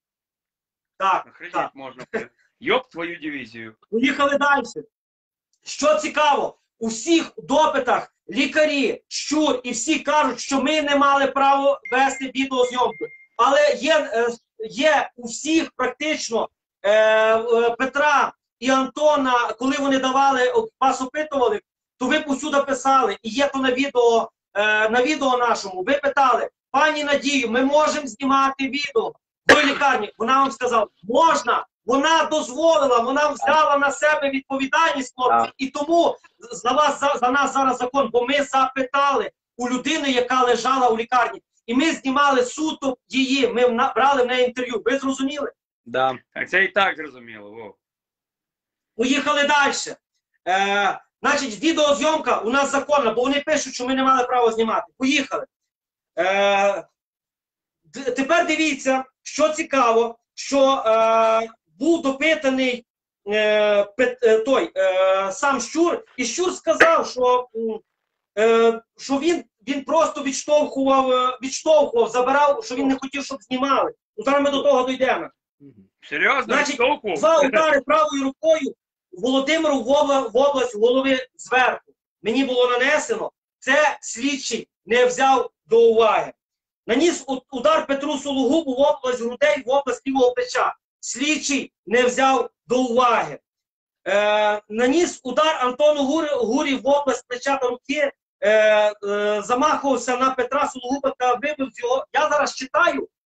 [SPEAKER 3] Так,
[SPEAKER 2] Охренеть
[SPEAKER 3] так.
[SPEAKER 2] можна. Йоп твою дивізію.
[SPEAKER 3] Поїхали далі. Що цікаво, у всіх допитах лікарі, щур і всі кажуть, що ми не мали права вести відеозйомку. Але є, е, є у всіх практично е, е, Петра і Антона, коли вони давали, от, вас опитували, то ви посюди писали, і є то на відео, е, на відео нашому, ви питали, пані Надію, ми можемо знімати відео в лікарні. Вона вам сказала, можна. Вона дозволила, вона взяла на себе відповідальність, хлопці, і тому за вас за, за нас зараз закон, бо ми запитали у людини, яка лежала у лікарні, і ми знімали суто її, ми на- брали в неї інтерв'ю. Ви зрозуміли?
[SPEAKER 1] Да.
[SPEAKER 2] Так це і так зрозуміло. Вов.
[SPEAKER 3] Поїхали далі. Е, значить, відеозйомка у нас законна, бо вони пишуть, що ми не мали права знімати. Поїхали. Е, д- тепер дивіться, що цікаво, що е, був допитаний е, пет- е, той е, сам Щур, і Щур сказав, що, м, е, що він, він просто відштовхував, е, відштовхував, забирав, що він не хотів, щоб знімали. Ну, зараз ми до того дійдемо.
[SPEAKER 2] Серйозно?
[SPEAKER 3] Значить,
[SPEAKER 2] Толку?
[SPEAKER 3] два удари правою рукою Володимиру в обла- в область голови зверху. Мені було нанесено. Це слідчий не взяв до уваги. Наніс у- удар Петру Сологубу в область грудей, в область лівого плеча. Слідчий не взяв до уваги. Е, наніс удар Антону Гурі, Гурі в область плеча та руки. Е, е, замахувався на Петра Сологуба та вибив з його. Я зараз читаю,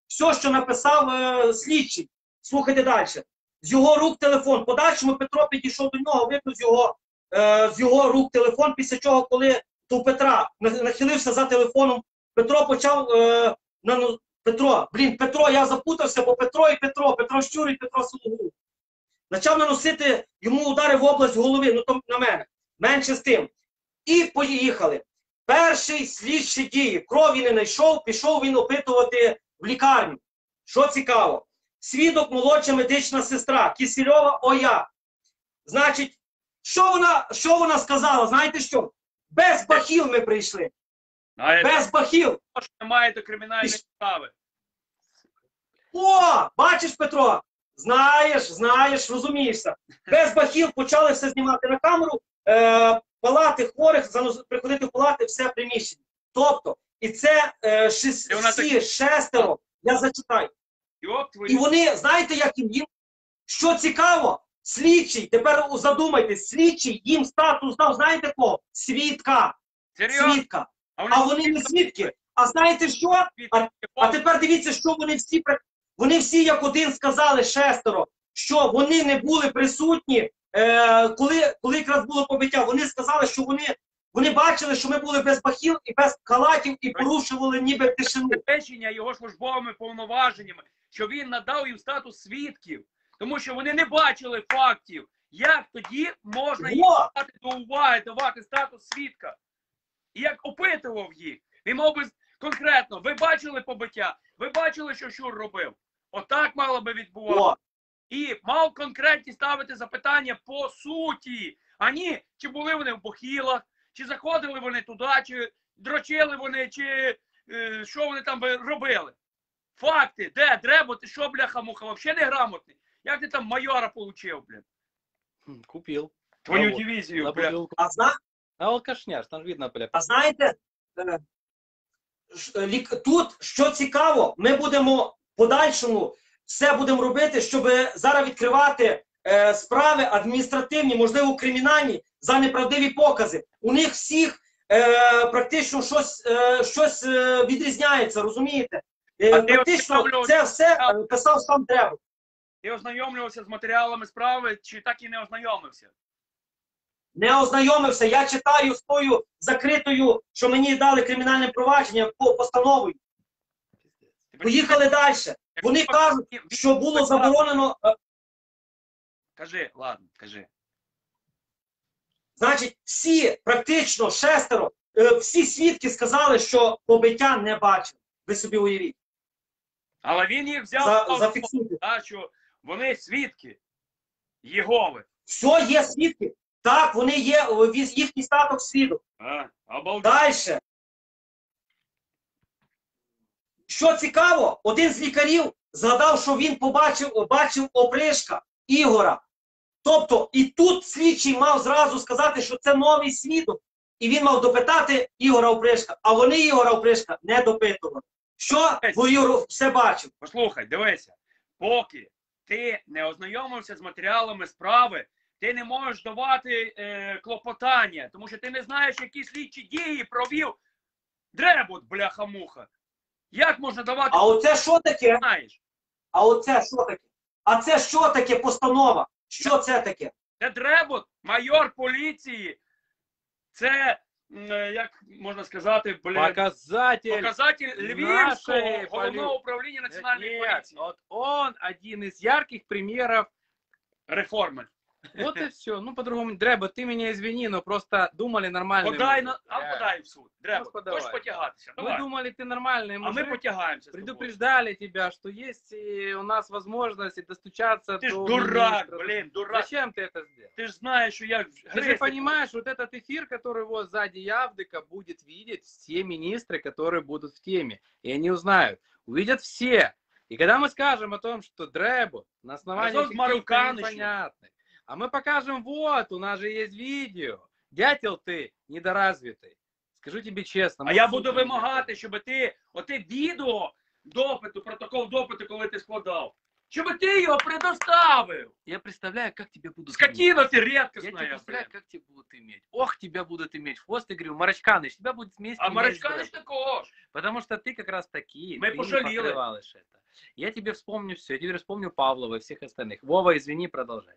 [SPEAKER 3] все, що написав е, слідчий. Слухайте далі. З його рук телефон. Подальшому Петро підійшов до нього, випив з його, е, з його рук телефон, після чого, коли до Петра нахилився за телефоном, Петро почав, е, на, ну, Петро, блін, Петро, я запутався, бо Петро і Петро, Петро Щур і Петро Сологуб. Почав наносити йому удари в область голови, ну то на мене, менше з тим. І поїхали. Перший слідчі дії. Крові не знайшов, пішов він опитувати в лікарню. Що цікаво? Свідок молодша медична сестра Кисельова Оя. Значить, що вона, що вона сказала? Знаєте що? Без бахіл ми прийшли.
[SPEAKER 2] А
[SPEAKER 3] Без бахіл.
[SPEAKER 2] що немає до кримінальної справи.
[SPEAKER 3] О, бачиш, Петро? Знаєш, знаєш, розумієшся. Без бахіл почали все знімати на камеру, е, палати хворих, занос, приходити в палати, все приміщення. Тобто, і це е, шість, всі шестеро, я зачитаю. І вони, знаєте, як їм, їм, що цікаво, слідчий, тепер задумайтесь, слідчий їм статус дав, знаєте кого? Свідка.
[SPEAKER 2] Серйозно?
[SPEAKER 3] Свідка. А вони не свідки. А знаєте що? А, а тепер дивіться, що вони всі, вони всі як один сказали, шестеро, що вони не були присутні, е, коли, коли якраз було побиття. Вони сказали, що вони, вони бачили, що ми були без бахіл і без халатів і порушували ніби тишину.
[SPEAKER 2] Забезпечення його службовими повноваженнями, що він надав їм статус свідків, тому що вони не бачили фактів. Як тоді можна їм брати до уваги, давати статус свідка? І як опитував їх, він мав би конкретно, ви бачили побиття, ви бачили, що Щур робив. Отак мало би відбуватися. І мав конкретні ставити запитання по суті, а ні, чи були вони в бахілах, чи заходили вони туди, чи дрочили вони, чи е, що вони там робили. Факти, де, Дребо, ти що, бляха-муха, взагалі неграмотний. Як ти там майора получив, блін?
[SPEAKER 1] Купил.
[SPEAKER 2] Твою
[SPEAKER 1] А вот,
[SPEAKER 2] дивізію,
[SPEAKER 1] на
[SPEAKER 2] бля.
[SPEAKER 1] бутылку.
[SPEAKER 3] А, зна...
[SPEAKER 1] А алкашняш, там видно, бля.
[SPEAKER 3] а знаєте, е, ш- лік- тут, що цікаво, ми будемо в подальшому все будемо робити, щоб зараз відкривати е, справи адміністративні, можливо, кримінальні, за неправдиві покази. У них всіх е, практично щось, е, щось е, відрізняється, розумієте? Е,
[SPEAKER 2] А ти
[SPEAKER 3] практично
[SPEAKER 2] ознайомлювався-
[SPEAKER 3] це все е, писав сам Дребо.
[SPEAKER 2] Ти ознайомлювався з матеріалами справи, чи так і не ознайомився?
[SPEAKER 3] Не ознайомився, я читаю з тою закритою, що мені дали кримінальне провадження по постановою. Поїхали далі. Вони кажуть, що було заборонено. е,
[SPEAKER 2] Кажи, ладно, кажи.
[SPEAKER 3] Значить, всі, практично шестеро, е, всі свідки сказали, що побиття не бачили. Ви собі уявіть.
[SPEAKER 2] Але він їх взяв,
[SPEAKER 3] За,
[SPEAKER 2] сказав,
[SPEAKER 3] зафіксуйте.
[SPEAKER 2] та, що вони свідки Єгови.
[SPEAKER 3] Все, є свідки. Так, вони є, о, віз- їхній статок свідок.
[SPEAKER 2] А, обалдеть.
[SPEAKER 3] Далі. Що цікаво, один з лікарів згадав, що він побачив, бачив опришка Ігора. Тобто, і тут слідчий мав зразу сказати, що це новий свідок. І він мав допитати Ігора Опришка. А вони Ігора Опришка не допитували. Що? Бо Ігор все бачив.
[SPEAKER 2] Послухай, дивися, поки ти не ознайомився з матеріалами справи, ти не можеш давати е, клопотання, тому що ти не знаєш, які слідчі дії провів Дребут, бляха-муха. Як можна давати?
[SPEAKER 3] А оце що таке?
[SPEAKER 2] Знаєш?
[SPEAKER 3] А оце що таке? А це що таке постанова? Що це таке?
[SPEAKER 2] Це Дребут, майор поліції. Це, м, е, як можна сказати, блядь,
[SPEAKER 1] Показатель.
[SPEAKER 2] показатель Львівського
[SPEAKER 1] нашої
[SPEAKER 2] головного
[SPEAKER 1] полі-
[SPEAKER 2] управління національної
[SPEAKER 1] Нет,
[SPEAKER 2] поліції.
[SPEAKER 1] вот он один из ярких примеров.
[SPEAKER 2] Реформи.
[SPEAKER 1] Вот и все. Ну, по-другому. Дреба, ты меня извини, но просто думали нормальные.
[SPEAKER 2] Подай
[SPEAKER 1] люди.
[SPEAKER 2] на, а
[SPEAKER 1] Да.
[SPEAKER 2] подай в суд. Дребут,
[SPEAKER 1] Ну, подавай.
[SPEAKER 2] хочеш потягатися?
[SPEAKER 1] Мы
[SPEAKER 2] Давай.
[SPEAKER 1] думали, ты нормальный
[SPEAKER 2] А
[SPEAKER 1] мужик.
[SPEAKER 2] ми потягаємося з тобою.
[SPEAKER 1] Предупреждали тебя, что есть и у нас возможность и достучаться
[SPEAKER 2] Ти ж
[SPEAKER 1] до
[SPEAKER 2] дурак,
[SPEAKER 1] министра.
[SPEAKER 2] блін, дурак.
[SPEAKER 1] Зачем ты это сделал?
[SPEAKER 2] Ти ж знаєш, що як
[SPEAKER 1] Ты же
[SPEAKER 2] гризти.
[SPEAKER 1] понимаешь, вот этот эфир, который вот сзади Явдыка будет видеть все министры, которые будут в теме. И они узнают. Увидят все. И когда мы скажем о том, что Дребо на основании
[SPEAKER 2] Разок
[SPEAKER 1] каких-то
[SPEAKER 2] Маруканыч.
[SPEAKER 1] непонятных, а мы покажем, вот, у нас же есть видео. Дятел ты недоразвитый. Скажу тебе честно.
[SPEAKER 2] А
[SPEAKER 1] мы
[SPEAKER 2] я
[SPEAKER 1] в суд
[SPEAKER 2] буду
[SPEAKER 1] не
[SPEAKER 2] вимагати, щоб ти, оте відео допиту, протокол допиту, коли ти складав, щоб ти його предоставив.
[SPEAKER 1] Я представляю, как тебя будут
[SPEAKER 2] Скотина ти
[SPEAKER 1] Я
[SPEAKER 2] рідкісна,
[SPEAKER 1] тебе
[SPEAKER 2] я,
[SPEAKER 1] представляю,
[SPEAKER 2] блін.
[SPEAKER 1] как тебя будут иметь. Ох, тебя будут иметь. Хвост и говорю, Марочканыч, тебя будет вместе.
[SPEAKER 2] А
[SPEAKER 1] иметь
[SPEAKER 2] Марочканич
[SPEAKER 1] Дребо.
[SPEAKER 2] такого ж.
[SPEAKER 1] Потому что ты как раз таки,
[SPEAKER 2] Мы
[SPEAKER 1] ты
[SPEAKER 2] пожалели.
[SPEAKER 1] покрываешь это. Я тебе вспомню все, я тебе вспомню Павлова и всех остальных. Вова, извини, продолжай.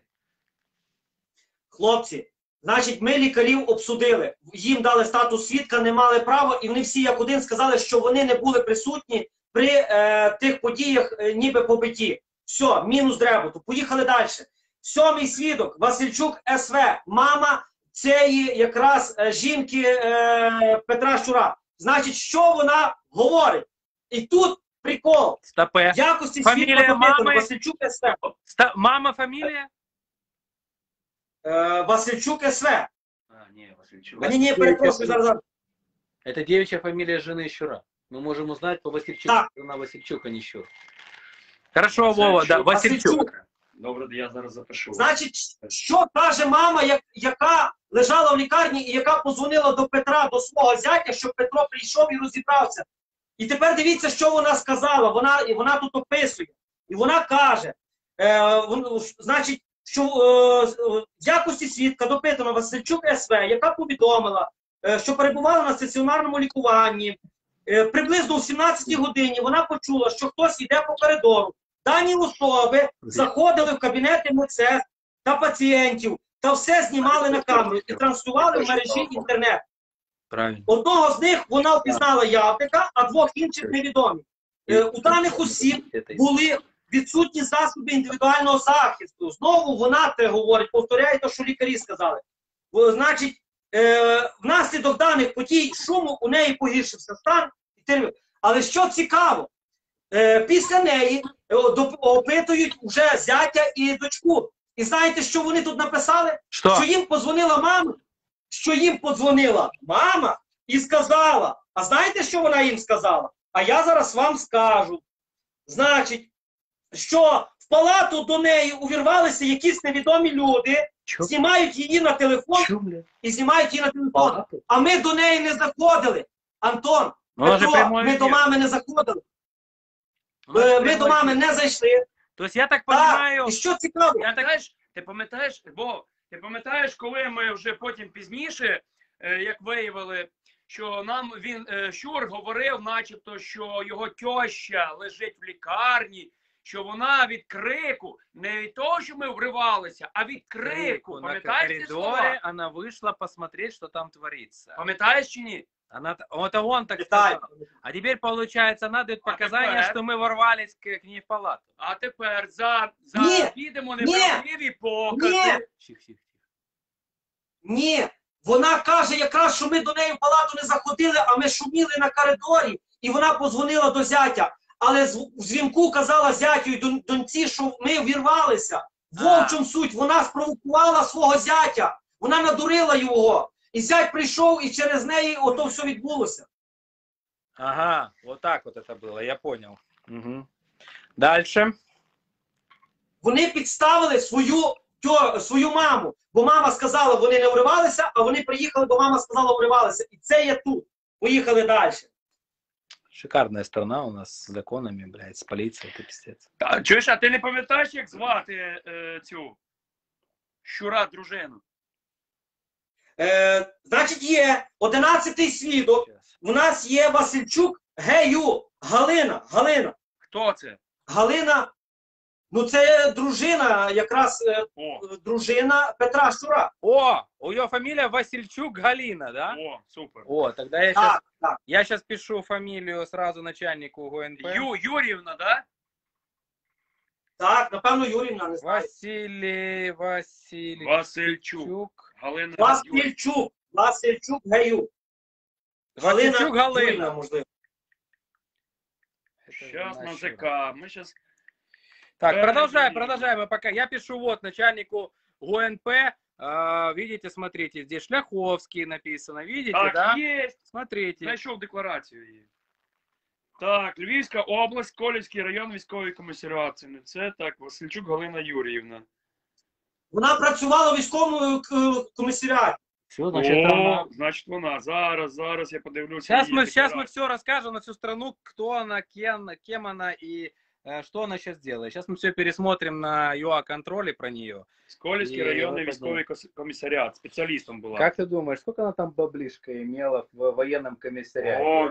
[SPEAKER 3] Хлопці, значить, ми лікарів обсудили. Їм дали статус свідка, не мали права, і вони всі як один сказали, що вони не були присутні при е, тих подіях, е, ніби побитті. Все, мінус дребуту. Поїхали далі. Сьомий свідок, Васильчук ес ве, мама цієї якраз е, жінки е, Петра Щура. Значить, що вона говорить? І тут прикол.
[SPEAKER 1] Стопе.
[SPEAKER 3] Якості
[SPEAKER 1] Фамілія
[SPEAKER 3] свідка допитано,
[SPEAKER 1] мами?
[SPEAKER 3] Васильчук ес ве.
[SPEAKER 1] Ста- Мама, фамилия?
[SPEAKER 3] Е, Васильчук ес ве.
[SPEAKER 2] А, ні, Васильчук.
[SPEAKER 3] А ні, ні, перепрошую, зараз. зараз.
[SPEAKER 1] Это девичья фамилия жены Щура. Мы можем узнать по Васильчуку.
[SPEAKER 3] Так.
[SPEAKER 1] Жена Васильчук, а не Щур. Хорошо, Вова, да,
[SPEAKER 3] Васильчук.
[SPEAKER 1] Васильчук.
[SPEAKER 2] Добре, я зараз запишу.
[SPEAKER 3] Значить, що каже мама, як, яка лежала в лікарні і яка позвонила до Петра, до свого зятя, щоб Петро прийшов і розібрався. І тепер дивіться, що вона сказала. Вона, і вона тут описує. І вона каже, е, вон, значить, що е, в якості свідка допитано Васильчук ес ве, яка повідомила, е, що перебувала на стаціонарному лікуванні. Е, приблизно о сімнадцятій годині вона почула, що хтось йде по коридору. Дані особи заходили в кабінети медсестр та пацієнтів та все знімали на камеру і транслювали в мережі інтернет.
[SPEAKER 1] Правильно.
[SPEAKER 3] Одного з них вона впізнала явника, а двох інших невідомі. Е, у даних осіб були відсутні засоби індивідуального захисту. Знову вона те говорить, повторяє те, що лікарі сказали. Бо, значить, е, внаслідок даних подій шуму у неї погіршився стан. Але що цікаво, е, після неї е, доп- опитують вже зятя і дочку. І знаєте, що вони тут написали?
[SPEAKER 1] Що?
[SPEAKER 3] Що їм подзвонила мама, що їм подзвонила мама і сказала. А знаєте, що вона їм сказала? А я зараз вам скажу. Значить, що в палату до неї увірвалися якісь невідомі люди,
[SPEAKER 1] Чо?
[SPEAKER 3] знімають її на телефон
[SPEAKER 1] Чо, бля?
[SPEAKER 3] і знімають її на телефон. А ми до неї не заходили. Антон,
[SPEAKER 1] Ну, вона же
[SPEAKER 3] Петро,
[SPEAKER 1] прямой
[SPEAKER 3] ми до
[SPEAKER 1] ефір.
[SPEAKER 3] мами не заходили.
[SPEAKER 1] Ну,
[SPEAKER 3] Е,
[SPEAKER 1] это
[SPEAKER 3] Ми до
[SPEAKER 1] прямой
[SPEAKER 3] мами
[SPEAKER 1] эфир.
[SPEAKER 3] не зайшли.
[SPEAKER 1] То есть я так
[SPEAKER 3] Так,
[SPEAKER 1] понимаю,
[SPEAKER 3] і що цікаво,
[SPEAKER 2] Я так, знаєш, ти пам'ятаєш, бо ти пам'ятаєш, коли ми вже потім пізніше, е, як виявили, що нам він е, Щур говорив, начебто, що його тьоща лежить в лікарні, що вона від крику, не від того, що ми вривалися, а від крику.
[SPEAKER 1] на
[SPEAKER 2] Пам'ятаєш ці
[SPEAKER 1] коридоре
[SPEAKER 2] слова?
[SPEAKER 1] она вышла посмотреть, что там творится.
[SPEAKER 2] Пам'ятаєш чи ні?
[SPEAKER 1] Она, это он так
[SPEAKER 3] Вітаю.
[SPEAKER 1] сказал. А теперь, получается, она дает
[SPEAKER 2] А
[SPEAKER 1] показания,
[SPEAKER 2] теперь?
[SPEAKER 1] что мы ворвались к, к ней в палату.
[SPEAKER 2] А тепер за, за
[SPEAKER 3] Ні!
[SPEAKER 2] підемо
[SPEAKER 3] Ні!
[SPEAKER 2] неправдиві покази.
[SPEAKER 3] Ні!
[SPEAKER 1] Чих, чих, чих.
[SPEAKER 3] ні. Вона каже якраз, що ми до неї в палату не заходили, а ми шуміли на коридорі, і вона подзвонила до зятя. Але з- в дзвінку казала зятю і дон- доньці, що ми вірвалися. В чому суть? Вона спровокувала свого зятя. Вона надурила його. І зять прийшов, і через неї ото все відбулося.
[SPEAKER 1] Ага, вот так вот это было, я понял. Мгм. Дальше.
[SPEAKER 3] Вони підставили свою, тьо, свою маму. Бо мама сказала, вони не вривалися, а вони приїхали, бо мама сказала, вривалися. І це є тут. Поїхали далі.
[SPEAKER 1] Шикарная страна у нас с законами, блядь, с полицией, это пиздец.
[SPEAKER 2] Та, чуєш, а ти не пам'ятаєш, як звати е, цю Щура дружину?
[SPEAKER 3] Е, значить, є одинадцятий свідок.
[SPEAKER 1] Сейчас.
[SPEAKER 3] У нас є Васильчук Гею. Галина. Галина.
[SPEAKER 2] Хто це?
[SPEAKER 3] Галина. Ну, це дружина, якраз е,
[SPEAKER 2] О,
[SPEAKER 3] дружина Петра Щура.
[SPEAKER 1] О, у ее фамилия Васильчук Галина, да?
[SPEAKER 2] о, супер.
[SPEAKER 1] О, тогда я сейчас,
[SPEAKER 3] Так, так.
[SPEAKER 1] я сейчас пишу фамилию сразу начальнику ГУНП.
[SPEAKER 2] Ю, Юрівна, да?
[SPEAKER 3] Так, напевно, Юрівна, не знаю.
[SPEAKER 1] Василий Васильчук.
[SPEAKER 2] Васильчук. Галина Юрівна.
[SPEAKER 3] Васильчук. Васильчук Гею. Галина
[SPEAKER 1] Васильчук
[SPEAKER 3] Юрівна,
[SPEAKER 1] Галина.
[SPEAKER 3] можливо.
[SPEAKER 1] Это
[SPEAKER 2] Сейчас на
[SPEAKER 1] наше.
[SPEAKER 2] ЗК. Мы сейчас...
[SPEAKER 1] Так,
[SPEAKER 2] Э,
[SPEAKER 1] продолжаем,
[SPEAKER 2] и-
[SPEAKER 1] продолжаем. Мы пока. Я пишу вот начальнику ГУНП. А, видите, смотрите, здесь Шляховский написано. Видите,
[SPEAKER 2] Так,
[SPEAKER 1] да?
[SPEAKER 2] есть.
[SPEAKER 1] Смотрите.
[SPEAKER 2] Знайшов декларацію її. Так, Львівська область, Колівський район, військовий комісаріат. Це не це. Так, Васильчук Галина Юріївна.
[SPEAKER 3] Вона працювала в військовому к- комісаріаті.
[SPEAKER 1] Все,
[SPEAKER 2] О, значить вона. Зараз, зараз я подивлюся.
[SPEAKER 1] Сейчас
[SPEAKER 2] її
[SPEAKER 1] мы, сейчас мы
[SPEAKER 2] декларацію.
[SPEAKER 1] все расскажем на всю страну, кто она, кем, кем она и э, что она сейчас делает. Сейчас мы все пересмотрим на ЮА-контроле про нее.
[SPEAKER 2] Сколівський
[SPEAKER 1] І
[SPEAKER 2] районний
[SPEAKER 1] от
[SPEAKER 2] військовий кос- комісаріат. Спеціалістом була.
[SPEAKER 1] Как ты думаешь, сколько она там баблишка имела в военном комиссариате?
[SPEAKER 2] О,
[SPEAKER 1] а?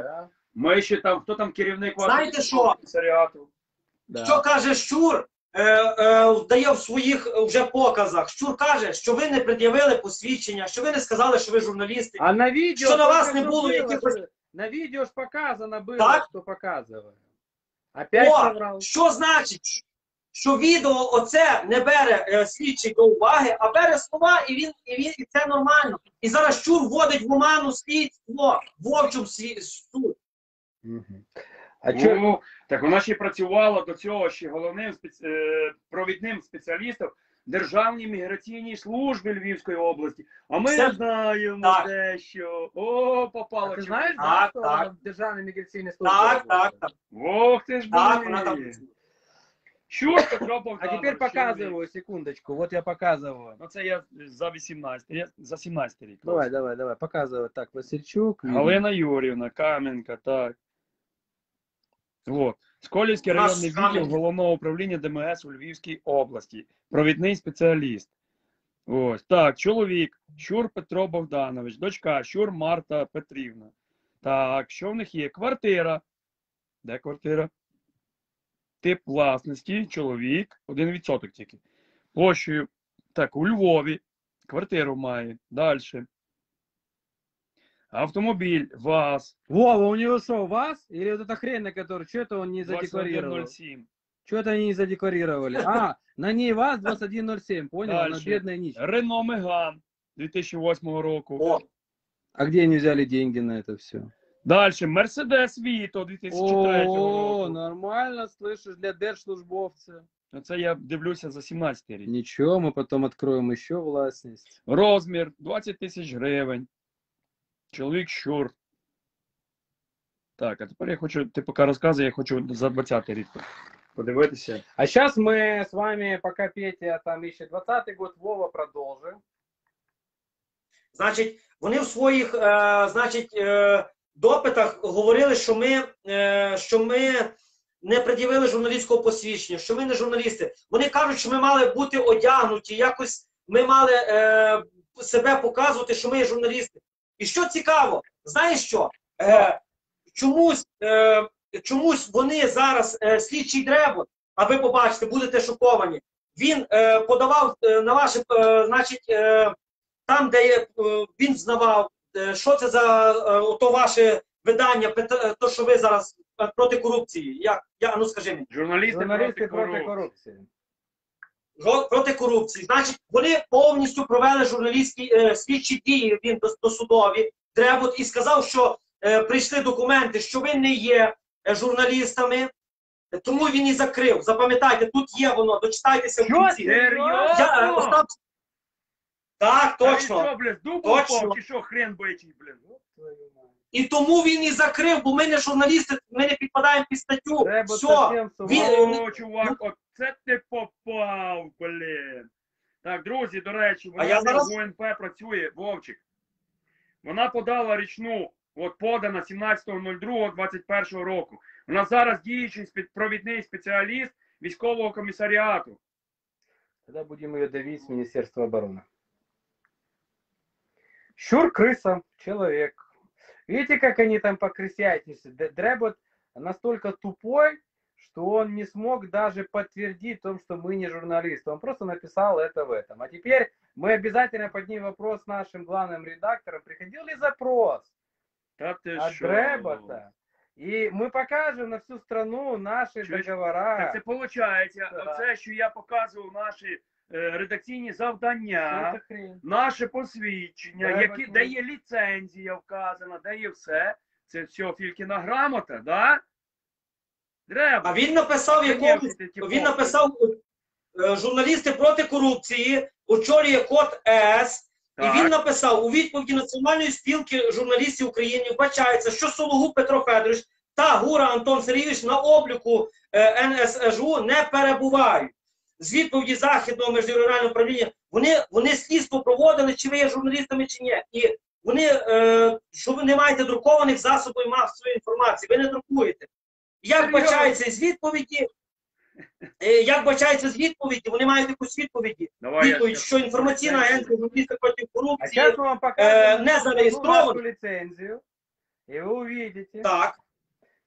[SPEAKER 2] Ми ще там, хто там керівник вашого
[SPEAKER 3] Знаєте що?
[SPEAKER 2] комісаріату?
[SPEAKER 1] Да.
[SPEAKER 3] Що каже Щур, е, е, дає в своїх вже показах. Щур каже, що ви не пред'явили посвідчення, що ви не сказали, що ви журналісти.
[SPEAKER 1] А на видео
[SPEAKER 3] Що на вас
[SPEAKER 1] только
[SPEAKER 3] не
[SPEAKER 1] что
[SPEAKER 3] було
[SPEAKER 1] было,
[SPEAKER 3] якихось-
[SPEAKER 1] что- На видео ж показано было,
[SPEAKER 3] Так?
[SPEAKER 1] что показываю. Опять
[SPEAKER 3] О,
[SPEAKER 1] соврал.
[SPEAKER 3] що значить, що відео оце не бере е, слідчий до уваги, а бере слова, і він, і він і це нормально. І зараз Щур вводить в оману слідство, вовчу суд.
[SPEAKER 1] Мгм. А чё-
[SPEAKER 2] Ну, так вона ще працювала до цього ще головним спец... е, провідним спеціалістом Державній міграційній службі Львівської області. А ми
[SPEAKER 3] Це-
[SPEAKER 2] знаємо
[SPEAKER 3] Так.
[SPEAKER 2] дещо. О, попало.
[SPEAKER 1] А ты
[SPEAKER 2] чи-
[SPEAKER 1] знаешь, да,
[SPEAKER 3] Так,
[SPEAKER 1] что
[SPEAKER 3] так.
[SPEAKER 1] она в Державной миграционной службе
[SPEAKER 3] Так,
[SPEAKER 1] работает?
[SPEAKER 3] так, так.
[SPEAKER 2] Ох, ти ж
[SPEAKER 3] Так,
[SPEAKER 2] блін.
[SPEAKER 3] вона там.
[SPEAKER 2] Щур Петро
[SPEAKER 1] А
[SPEAKER 2] Богданович.
[SPEAKER 1] теперь показываю,
[SPEAKER 2] чоловік.
[SPEAKER 1] секундочку, вот я показываю.
[SPEAKER 2] Ну це я за вісімнадцять, я за сімнадцять рік.
[SPEAKER 1] Давай, давай, давай, показываю. Так, Васильчук. видно.
[SPEAKER 2] Галина Юрівна, Кам'янка, так. От. Сколівський
[SPEAKER 3] Наш
[SPEAKER 2] районний відділ
[SPEAKER 3] Кам'янка.
[SPEAKER 2] Головного управління ДМС у Львівській області. Провідний спеціаліст. Ось. Так, чоловік. Щур Петро Богданович. Дочка Щур Марта Петрівна. Так, що в них є? Квартира. Де квартира? Тип власності. Чоловік. Один відсоток тільки. Площею. Так, у Львові. Квартиру має. Далі. Автомобіль. ВАЗ.
[SPEAKER 1] Вова, у него что, ВАЗ? Или вот эта хрень, на которую что-то он не
[SPEAKER 2] двадцять один
[SPEAKER 1] задекларировал?
[SPEAKER 2] ноль сім.
[SPEAKER 1] Что-то они не задекларировали. А, на ней ВАЗ двадцать один ноль семь, понял? Она
[SPEAKER 2] Дальше.
[SPEAKER 1] бедная нищая.
[SPEAKER 2] Рено Меган дві тисячі восьмого року.
[SPEAKER 3] О,
[SPEAKER 1] А где они взяли деньги на это все?
[SPEAKER 2] Далі Мерседес Віто дві тисячі третього
[SPEAKER 1] О,
[SPEAKER 2] року.
[SPEAKER 1] нормально, слышишь, для держслужбовца.
[SPEAKER 2] Це я дивлюся за сімнадцятий рік.
[SPEAKER 1] Ничего, мы потом откроем еще властность.
[SPEAKER 2] Розмір двадцять тисяч гривень. Чоловік Щур. Так, а тепер я хочу, ти поки розказуй, я хочу за двадцятий рік подивитися.
[SPEAKER 1] А сейчас мы с вами, пока Петя там ищет двадцатый год, Вова продолжим.
[SPEAKER 3] значить, вони в своїх, е, значить, е, допитах говорили, що ми, е, що ми не пред'явили журналістського посвідчення, що ми не журналісти. Вони кажуть, що ми мали бути одягнуті, якось ми мали е, себе показувати, що ми є журналісти. І що цікаво, знаєш що? Е, чомусь, е, чомусь вони зараз, е, слідчий Дребот, а ви побачите, будете шоковані, він е, подавав е, на ваше, е, значить, е, там, де е, він знавав, е, що це за е, то ваше видання, пит- то, що ви зараз е, проти корупції. Як, я, ну скажи мені.
[SPEAKER 2] Журналісти,
[SPEAKER 1] Журналисты
[SPEAKER 2] проти
[SPEAKER 1] против
[SPEAKER 2] корупції.
[SPEAKER 1] коррупции.
[SPEAKER 3] Жо- проти корупції. Значить, вони повністю провели журналістські е, слідчі дії, він до- досудові, Дребот, і сказав, що е, прийшли документи, що ви не є е, журналістами, тому він і закрив. Запам'ятайте, тут є воно, дочитайтеся в
[SPEAKER 1] Що,
[SPEAKER 3] кінці.
[SPEAKER 2] серйозно?
[SPEAKER 3] Я, е, Остап... Так,
[SPEAKER 2] Та він
[SPEAKER 3] точно.
[SPEAKER 2] що, блін, дуб
[SPEAKER 3] Точно.
[SPEAKER 2] упав, чи що, хрен бичий, блін.
[SPEAKER 3] І тому він і закрив, бо ми не журналісти, ми не підпадаємо під статтю.
[SPEAKER 1] Дребот
[SPEAKER 3] Все.
[SPEAKER 1] совсем с ума.
[SPEAKER 3] Він-
[SPEAKER 2] О, чувак, оце ти попав, блін. Так, друзі, до речі,
[SPEAKER 3] А
[SPEAKER 2] вона
[SPEAKER 3] я
[SPEAKER 2] в
[SPEAKER 3] зараз-
[SPEAKER 2] ГУНП працює, Вовчик. Вона подала річну, от подана сімнадцятого другого двадцять першого року. Вона зараз діючий спе- провідний спеціаліст військового комісаріату.
[SPEAKER 1] Тогда будем ее давить с Министерства обороны. Щур крыса, человек. Видите, как они там покрысятничают? Д- Дребот настолько тупой, что он не смог даже подтвердить том, что мы не журналисты. Он просто написал это в этом. А теперь мы обязательно поднимем вопрос нашим главным редакторам. Приходил ли запрос
[SPEAKER 2] Та ти
[SPEAKER 1] от
[SPEAKER 2] що?
[SPEAKER 1] Дребота? И мы покажем на всю страну наши
[SPEAKER 2] Чуєш?
[SPEAKER 1] договора.
[SPEAKER 2] Так це виходить,
[SPEAKER 1] Так.
[SPEAKER 2] оце, що я показував наші е, редакційні
[SPEAKER 1] Что
[SPEAKER 2] завдання,
[SPEAKER 1] это хрень?
[SPEAKER 2] наше посвідчення,
[SPEAKER 1] Треба
[SPEAKER 2] які,
[SPEAKER 1] ні.
[SPEAKER 2] де є ліцензія вказана, де є все. Це все Фількіна грамота, да? Треба.
[SPEAKER 3] А він написав якомусь, він написав е, журналісти проти корупції, очолює код С.
[SPEAKER 2] Так.
[SPEAKER 3] І він написав у відповіді Національної спілки журналістів України вбачається, що Сологуб Петро Федорович та Гура Антон Сергійович на обліку е, Н С Ж У не перебувають. З відповіді Західного міжрегіонального управління вони, вони слідство проводили, чи ви є журналістами, чи ні. І вони, е, що ви не маєте друкованих засобів масової інформації, ви не друкуєте. Як
[SPEAKER 2] Серйозно?
[SPEAKER 3] бачається з відповіді, е, як бачається з відповіді, вони мають якусь відповіді.
[SPEAKER 2] Давай я
[SPEAKER 3] Відповідь,
[SPEAKER 2] щас-
[SPEAKER 3] що інформаційна агенція журналістів проти
[SPEAKER 1] А
[SPEAKER 3] корупції.
[SPEAKER 1] сейчас мы вам
[SPEAKER 3] Э,
[SPEAKER 1] покажем
[SPEAKER 3] не
[SPEAKER 1] нашу
[SPEAKER 3] зарегистрирован.
[SPEAKER 1] лицензию, и вы увидите,
[SPEAKER 3] Так,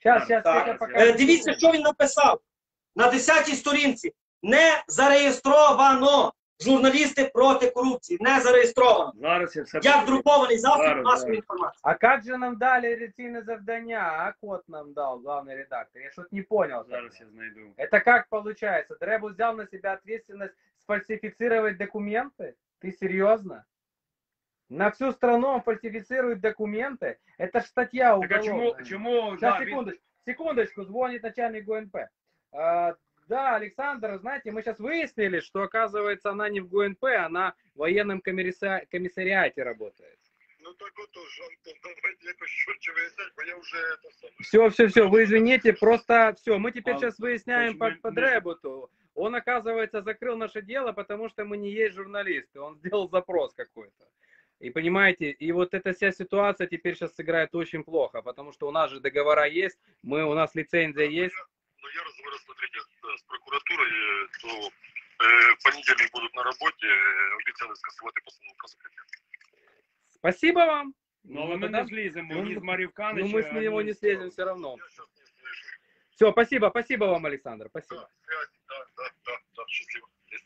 [SPEAKER 6] Сейчас, сейчас,
[SPEAKER 4] Так.
[SPEAKER 6] я
[SPEAKER 3] Е,
[SPEAKER 6] покажу.
[SPEAKER 3] Дивіться, що він написав на десятій сторінці. Не зареєстровано. Журналісти проти корупції. Не зареєстровано.
[SPEAKER 2] Зараз я все
[SPEAKER 3] Як друкований засіб
[SPEAKER 2] Зараз,
[SPEAKER 3] масової
[SPEAKER 2] зараз.
[SPEAKER 3] інформації.
[SPEAKER 6] А как же нам дали редакционное задание? А кот нам дал, главный редактор? Я что-то не понял.
[SPEAKER 2] Зараз я знайду.
[SPEAKER 6] Это как получается? Дребу взял на себя ответственность сфальсифицировать документы? Ты серьезно? На всю страну он фальсифицирует документы? Это ж статья
[SPEAKER 2] Так а чому,
[SPEAKER 6] уголовная.
[SPEAKER 2] чому
[SPEAKER 6] Сейчас,
[SPEAKER 2] да, він-
[SPEAKER 6] секундочку, секундочку, звонит начальник ГУНП. А, да, Александр, знаете, мы сейчас выяснили, что, оказывается, она не в ГУНП, она в военном комисса- комиссариате работает.
[SPEAKER 7] Ну так отож, Антон, давайте якось швидше виясняти, бо я вже це саме.
[SPEAKER 6] Все, все, все, вы извините, просто все, мы теперь
[SPEAKER 2] А,
[SPEAKER 6] сейчас выясняем по,
[SPEAKER 2] почему
[SPEAKER 6] по
[SPEAKER 2] мы-
[SPEAKER 6] Дребуту. Он, оказывается, закрыл наше дело, потому что мы не есть журналисты. Он сделал запрос какой-то. И понимаете, и вот эта вся ситуация теперь сейчас сыграет очень плохо, потому что у нас же договора есть, мы, у нас лицензия есть.
[SPEAKER 7] Ну я разговор смотрите з, з прокуратурою, то е, в понедільник будуть на роботі, е, обіцяли скасувати постанову про закриття.
[SPEAKER 6] Спасибо вам.
[SPEAKER 2] Ну, але ми
[SPEAKER 6] тогда-
[SPEAKER 2] не зліземо,
[SPEAKER 6] ну,
[SPEAKER 2] ні з Марії
[SPEAKER 6] ну,
[SPEAKER 2] Канича,
[SPEAKER 6] мы с него
[SPEAKER 2] ані
[SPEAKER 6] не
[SPEAKER 2] з
[SPEAKER 6] слезем
[SPEAKER 2] того.
[SPEAKER 6] все равно.
[SPEAKER 7] Я щас не слышу.
[SPEAKER 6] Все, спасибо, спасибо вам, Александр, спасибо.
[SPEAKER 7] Так, связь, так, так, так, так, щасливо.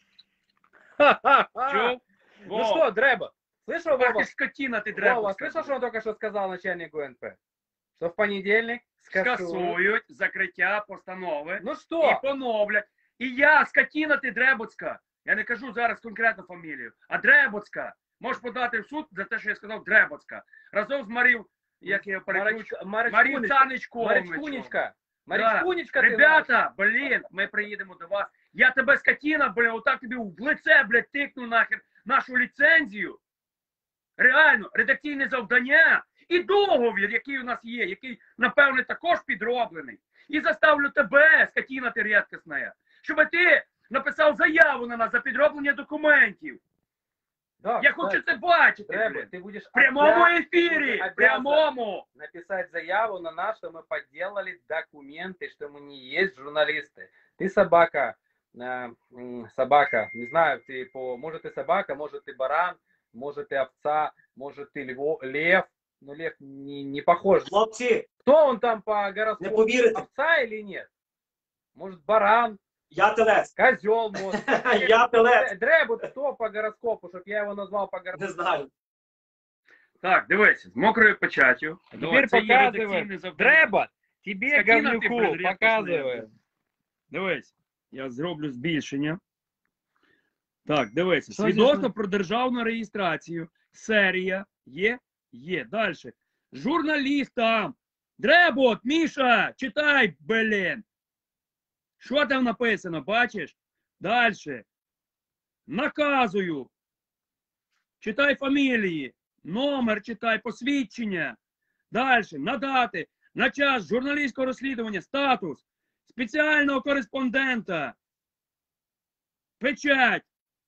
[SPEAKER 6] Ха-ха-ха.
[SPEAKER 2] Чув?
[SPEAKER 6] Ну
[SPEAKER 2] Во,
[SPEAKER 6] что, Дреба, слышал,
[SPEAKER 2] ах
[SPEAKER 6] Вова?
[SPEAKER 2] ти скотина, ти
[SPEAKER 6] Вова,
[SPEAKER 2] дребу.
[SPEAKER 6] слышал, что он только что сказал начальник ГУНП? Что в понедельник скасуют.
[SPEAKER 2] Скасують закриття постанови
[SPEAKER 6] Ну
[SPEAKER 2] і
[SPEAKER 6] что?
[SPEAKER 2] поновлять. І я, скотина ти Дребоцька, я не кажу зараз конкретну фамілію, а Дребоцька, можеш подати в суд за те, що я сказав Дребоцька. Разом з Марів, як я його перекручу, Марів Цаничко.
[SPEAKER 6] Маричкунечка. Маричкунечка, ти знаєш.
[SPEAKER 2] Ребята, блін, ми приїдемо до вас. Я тебе, скотина, блін, отак тобі в лице, блядь, тикну нахер нашу ліцензію. Реально, редакційне завдання і договір, який у нас є, який, напевне, також підроблений. І заставлю тебе, скотина ти рідкісна, щоб ти написав заяву на нас за підроблення документів.
[SPEAKER 6] Да,
[SPEAKER 2] Я
[SPEAKER 6] кстати,
[SPEAKER 2] хочу це бачити,
[SPEAKER 6] Дреба,
[SPEAKER 2] блін.
[SPEAKER 6] ты будешь
[SPEAKER 2] В прямому
[SPEAKER 6] обязан-
[SPEAKER 2] ефірі,
[SPEAKER 6] обязан
[SPEAKER 2] в прямому.
[SPEAKER 6] написать заяву на нас, что мы подделали документы, что мы не есть журналисты. Ты собака, э, м, собака, не знаю, ты по, может ты собака, может ты баран, может ты овца, может ты льво, лев, но лев не, не похож.
[SPEAKER 3] Хлопці,
[SPEAKER 6] Кто он там по
[SPEAKER 3] не
[SPEAKER 6] гороскопу,
[SPEAKER 3] повірите,
[SPEAKER 6] овца или нет? Может баран,
[SPEAKER 3] я телець.
[SPEAKER 6] козел, может.
[SPEAKER 3] Я телець.
[SPEAKER 6] Дребут кто по гороскопу, чтобы я его назвал по
[SPEAKER 3] Не
[SPEAKER 6] гороскопу?
[SPEAKER 3] знаю.
[SPEAKER 2] Так, дивися, з мокрою печаттю.
[SPEAKER 6] Теперь
[SPEAKER 2] Це є
[SPEAKER 6] показываем.
[SPEAKER 2] редакційне завдання.
[SPEAKER 6] Дреба, тебе,
[SPEAKER 2] Скотина ти,
[SPEAKER 6] говнюку,
[SPEAKER 2] блядь, рідкісна.
[SPEAKER 6] показываем.
[SPEAKER 2] Дивись, я зроблю збільшення. Так, дивися.
[SPEAKER 6] Що
[SPEAKER 2] Свідоцтво
[SPEAKER 6] здесь?
[SPEAKER 2] про державну реєстрацію. Серія є, є. Далі. Журналістам. Дребот, Міша, читай, блін. Що там написано, бачиш? Далі. Наказую. Читай фамілії. Номер читай, посвідчення. Далі. Надати. На час журналістського розслідування. Статус. Спеціального кореспондента. Печать.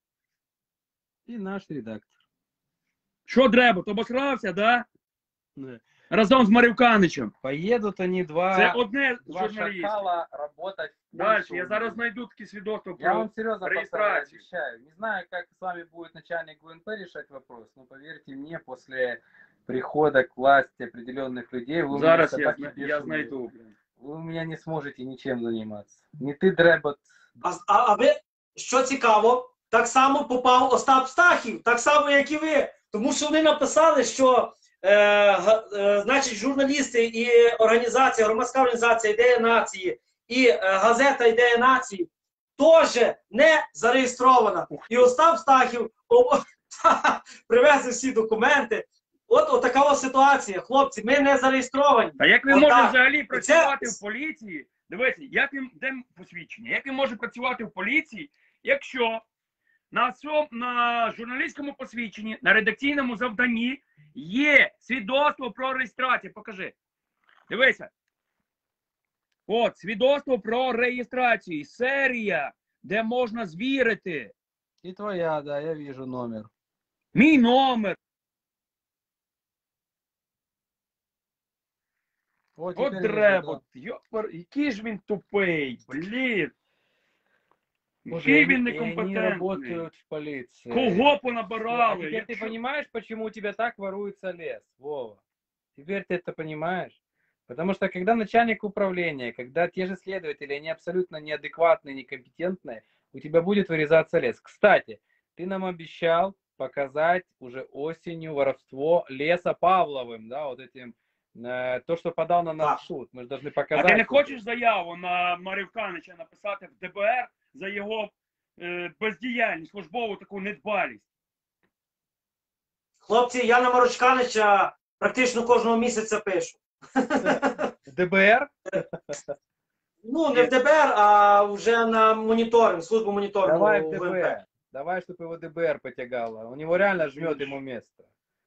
[SPEAKER 6] И наш редактор.
[SPEAKER 2] Що Дребот, обосрався, да? Разом з Марівканичем.
[SPEAKER 6] Поедут они два,
[SPEAKER 2] Це одне з
[SPEAKER 6] два
[SPEAKER 2] журналістів.
[SPEAKER 6] шакала работать в
[SPEAKER 2] Далі,
[SPEAKER 6] Польшу.
[SPEAKER 2] я зараз знайду таке свідоцтво
[SPEAKER 6] Я
[SPEAKER 2] про...
[SPEAKER 6] вам серьезно повторяю,
[SPEAKER 2] регистрацию.
[SPEAKER 6] обещаю. Не знаю, как с вами будет начальник ГУНП решать вопрос, но поверьте мне, после прихода к власти определенных людей, вы у меня
[SPEAKER 2] Зараз я,
[SPEAKER 6] собаки
[SPEAKER 2] зна- я
[SPEAKER 6] бешеные.
[SPEAKER 2] знайду. блін.
[SPEAKER 6] Вы у меня не сможете ничем заниматься. Не ты, Дребот.
[SPEAKER 3] А, а, а ви, що цікаво, так само попав Остап Стахів, так само, як і ви. Тому що вони написали, що е, га- е, значить, журналісти і організація, громадська організація «Ідея нації» і е, газета «Ідея нації» теж не зареєстрована. І Остап Стахів о, привезли всі документи. От, от така ось ситуація, хлопці, ми не зареєстровані.
[SPEAKER 2] А як він
[SPEAKER 3] Отак.
[SPEAKER 2] може взагалі працювати
[SPEAKER 3] Це-
[SPEAKER 2] в поліції? Дивіться, як він, де посвідчення? Як він може працювати в поліції, якщо на, цьому, на журналістському посвідченні, на редакційному завданні є свідоцтво про реєстрацію? Покажи. Дивися. От, свідоцтво про реєстрацію. Серія, де можна звірити.
[SPEAKER 6] И твоя, да, я вижу номер.
[SPEAKER 2] Мій номер.
[SPEAKER 6] Вот,
[SPEAKER 2] От
[SPEAKER 6] теперь вижу,
[SPEAKER 2] Дребот. Йопар, який ж він тупий, блін.
[SPEAKER 6] да. Боже,
[SPEAKER 2] Який
[SPEAKER 6] и
[SPEAKER 2] він
[SPEAKER 6] они- и они
[SPEAKER 2] некомпетентний.
[SPEAKER 6] работают в полиции.
[SPEAKER 2] Кого
[SPEAKER 6] А
[SPEAKER 2] понабирали?
[SPEAKER 6] теперь ты
[SPEAKER 2] Якщо-
[SPEAKER 6] понимаешь, почему у тебя так воруется лес, Вова? Теперь ты это понимаешь? Потому что когда начальник управления, когда те же следователи, они абсолютно неадекватные, некомпетентные, у тебя будет вырезаться лес. Кстати, ты нам обещал показать уже осенью воровство леса Павловым, да, вот этим, э, то, что подал на наш суд. Мы же должны показать.
[SPEAKER 8] А ти не хочеш заяву на Марівканича написати в Д Б Р за його е, бездіяльність, службову таку недбалість?
[SPEAKER 3] Хлопці, я на Марочканича практично кожного місяця пишу.
[SPEAKER 6] Д Б Р?
[SPEAKER 3] Ну, не в Д Б Р, а вже на моніторинг, службу моніторингу.
[SPEAKER 6] Давай в
[SPEAKER 3] В
[SPEAKER 6] Д Б
[SPEAKER 3] ВМП.
[SPEAKER 6] Р. Давай, чтобы его Д Б Р потягало. У него реально жмет ему место.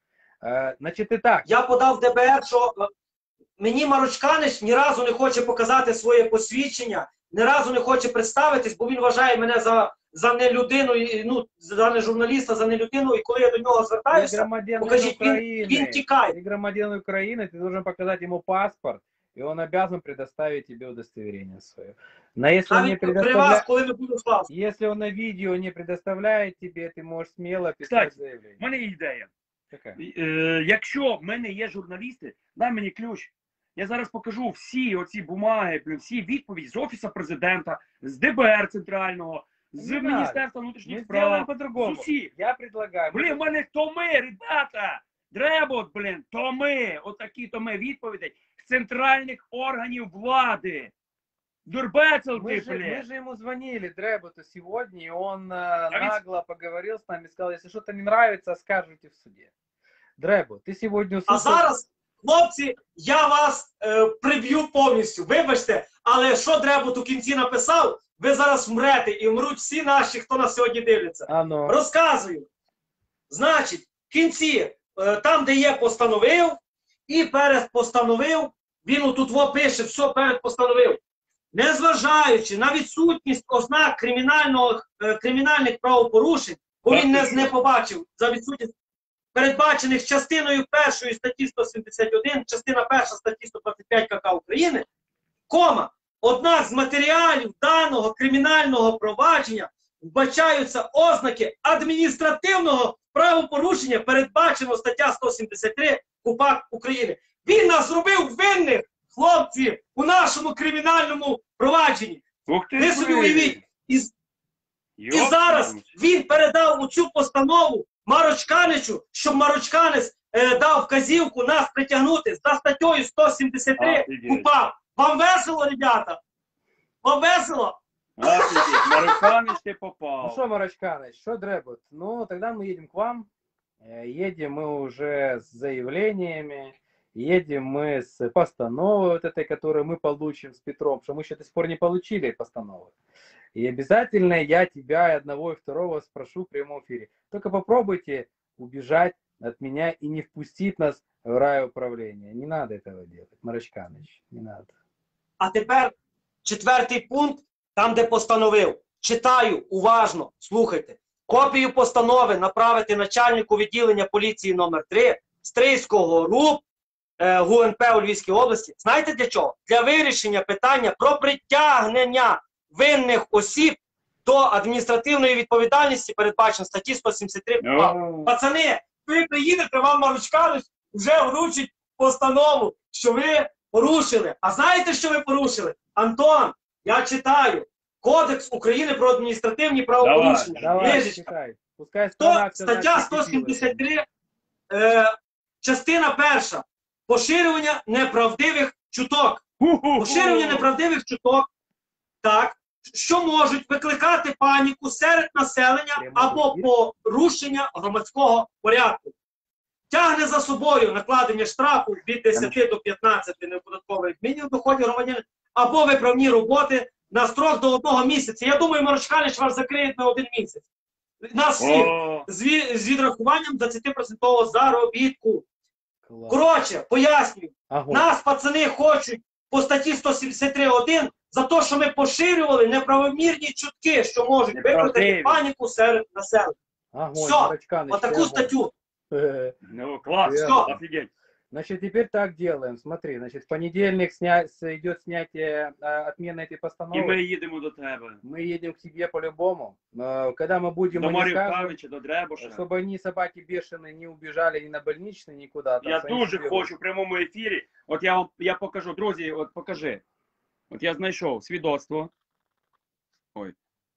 [SPEAKER 6] Э, Значит, и так.
[SPEAKER 3] Я подав в Д Б Р, що е, мені Марочканич ні разу не хоче показати своє посвідчення, ні разу не хоче представитись, бо він вважає мене за, за не людину, і, ну, за не журналіста, за не людину, і коли я до нього
[SPEAKER 6] Ты
[SPEAKER 3] звертаюся,
[SPEAKER 6] громадянин
[SPEAKER 3] покажіть, він,
[SPEAKER 6] Украины.
[SPEAKER 3] він тікає.
[SPEAKER 6] Ты громадянин Украины, ты должен показать ему паспорт, и он обязан предоставить тебе удостоверение свое. Но если он, не
[SPEAKER 3] Навіть при
[SPEAKER 6] предоставля...
[SPEAKER 3] вас, коли ми будемо славити.
[SPEAKER 6] если он на видео не предоставляет тебе, ты можешь смело писать
[SPEAKER 8] Кстати,
[SPEAKER 6] заявление.
[SPEAKER 8] У мене є ідея.
[SPEAKER 6] Какая?
[SPEAKER 8] Е, якщо в мене є журналісти, дай мені ключ. Я зараз покажу всі оці бумаги, блін, всі відповіді з Офісу Президента, з Д Б Р центрального, з
[SPEAKER 6] Не
[SPEAKER 8] Міністерства
[SPEAKER 6] Мы
[SPEAKER 8] внутрішніх
[SPEAKER 6] сделаем
[SPEAKER 8] справ,
[SPEAKER 6] по-другому.
[SPEAKER 8] з усіх.
[SPEAKER 6] Я предлагаю.
[SPEAKER 8] Блін, в мене томи, ребята! Дребот, блін, томи, отакі томи відповідей з центральних органів влади. Дурбецел
[SPEAKER 6] Мы
[SPEAKER 8] ти,
[SPEAKER 6] же, мы
[SPEAKER 8] блін.
[SPEAKER 6] же ему звонили, Дребуту, сегодня, и он э, нагло поговорил с нами, сказал, если что-то не нравится, скажите в суде. Дребут, ты сегодня
[SPEAKER 3] А
[SPEAKER 6] услышал...
[SPEAKER 3] зараз, хлопці, я вас е, приб'ю повністю. Вибачте, але що Дребут у кінці написав, ви зараз вмрете і вмруть всі наші, хто нас сьогодні дивляться.
[SPEAKER 6] А ну.
[SPEAKER 3] Розказую. Значить, в кінці, е, там, де є постановив, і перед постановив, він отут во пише, все перед постановив. Незважаючи на відсутність ознак кримінального, е, кримінальних правопорушень, бо він не, не побачив за відсутність передбачених частиною першої статті сто сімдесят один, частина перша статті сто двадцять п'ять К К України, кома, однак з матеріалів даного кримінального провадження вбачаються ознаки адміністративного правопорушення, передбачено стаття сто сімдесят три КУПАП України. Він нас зробив винних, хлопці, у нашому кримінальному провадженні.
[SPEAKER 8] Ух ти,
[SPEAKER 3] Ви собі
[SPEAKER 8] блін.
[SPEAKER 3] уявіть, і, і
[SPEAKER 8] Йоп,
[SPEAKER 3] зараз
[SPEAKER 8] блін.
[SPEAKER 3] він передав цю постанову Марочканичу, щоб Марочканець е, дав вказівку нас притягнути за статтею сто сімдесят три
[SPEAKER 8] Офігеть.
[SPEAKER 3] КУПАП. Вам весело, ребята? Вам весело?
[SPEAKER 8] Офігеть, Марокканич ти
[SPEAKER 6] Ну
[SPEAKER 8] попав.
[SPEAKER 6] что, Марочканыч, что, Дребут? Ну, тогда мы едем к вам. Э, Едем мы уже с заявлениями, едем мы с постановой вот этой, которую мы получим с Петром, потому что мы еще до сих пор не получили постановы. И обязательно я тебя и одного, и второго спрошу в прямом эфире. Только попробуйте убежать от меня и не впустить нас в райуправление. Не надо этого делать, Марочканыч, не надо.
[SPEAKER 3] А тепер четвертий пункт, там, де постановив. Читаю уважно, слухайте. Копію постанови направити начальнику відділення поліції номер три Стрийського РУП е, Г У Н П у Львівській області. Знаєте для чого? Для вирішення питання про притягнення винних осіб до адміністративної відповідальності, передбачено статті сто сімдесят три КУПАП.
[SPEAKER 8] Ну,
[SPEAKER 3] Пацани, ви приїдете, вам Марочканич вже вручить постанову, що ви порушили. А знаєте, що ви порушили? Антон, я читаю. Кодекс України про адміністративні правопорушення.
[SPEAKER 6] Давай,
[SPEAKER 3] Книжечка.
[SPEAKER 6] читай. Пускай
[SPEAKER 3] То,
[SPEAKER 6] страна вся
[SPEAKER 3] стаття
[SPEAKER 6] знает,
[SPEAKER 3] сто
[SPEAKER 6] какие
[SPEAKER 3] сімдесят
[SPEAKER 6] делают.
[SPEAKER 3] три, е, частина перша. Поширювання неправдивих чуток.
[SPEAKER 8] ху-ху-ху.
[SPEAKER 3] Поширювання неправдивих чуток, так, що можуть викликати паніку серед населення або порушення громадського порядку. Тягне за собою накладення штрафу від десяти до п'ятнадцяти неоподаткових мінімум доходів громадянина або виправні роботи на строк до одного місяця. Я думаю, Марочканич вас закриє на один місяць. Нас всіх
[SPEAKER 8] О,
[SPEAKER 3] з, ві- з відрахуванням двадцять відсотків заробітку.
[SPEAKER 6] Класс.
[SPEAKER 3] Коротше, пояснюю.
[SPEAKER 6] Огонь.
[SPEAKER 3] Нас, пацани, хочуть по статті сто сімдесят три один за те, що ми поширювали неправомірні чутки, що можуть викликати
[SPEAKER 8] Неправдиві.
[SPEAKER 3] паніку серед населення.
[SPEAKER 6] Огонь,
[SPEAKER 3] Все,
[SPEAKER 6] Марочканыч, ты
[SPEAKER 3] отаку
[SPEAKER 6] огонь.
[SPEAKER 3] статтю.
[SPEAKER 8] ну клас,
[SPEAKER 3] Все.
[SPEAKER 8] офігеть.
[SPEAKER 6] Значит, теперь так делаем. Смотри, значит, в понедельник сня... с- идет снятие, а, отмена этой
[SPEAKER 8] І
[SPEAKER 6] постановы.
[SPEAKER 8] ми їдемо до тебе.
[SPEAKER 6] Мы едем к тебе по-любому. Но когда мы будем,
[SPEAKER 8] До
[SPEAKER 6] мы не скажем,
[SPEAKER 8] Марівкавича, до Дребоша.
[SPEAKER 6] чтобы они, собаки бешеные, не убежали ни на больничный, никуда. Там,
[SPEAKER 8] Я
[SPEAKER 6] что они
[SPEAKER 8] дуже
[SPEAKER 6] себе
[SPEAKER 8] хочу в прямому ефірі. От я вам я покажу, друзі, от покажи. От я знайшов свідоцтво. Ой.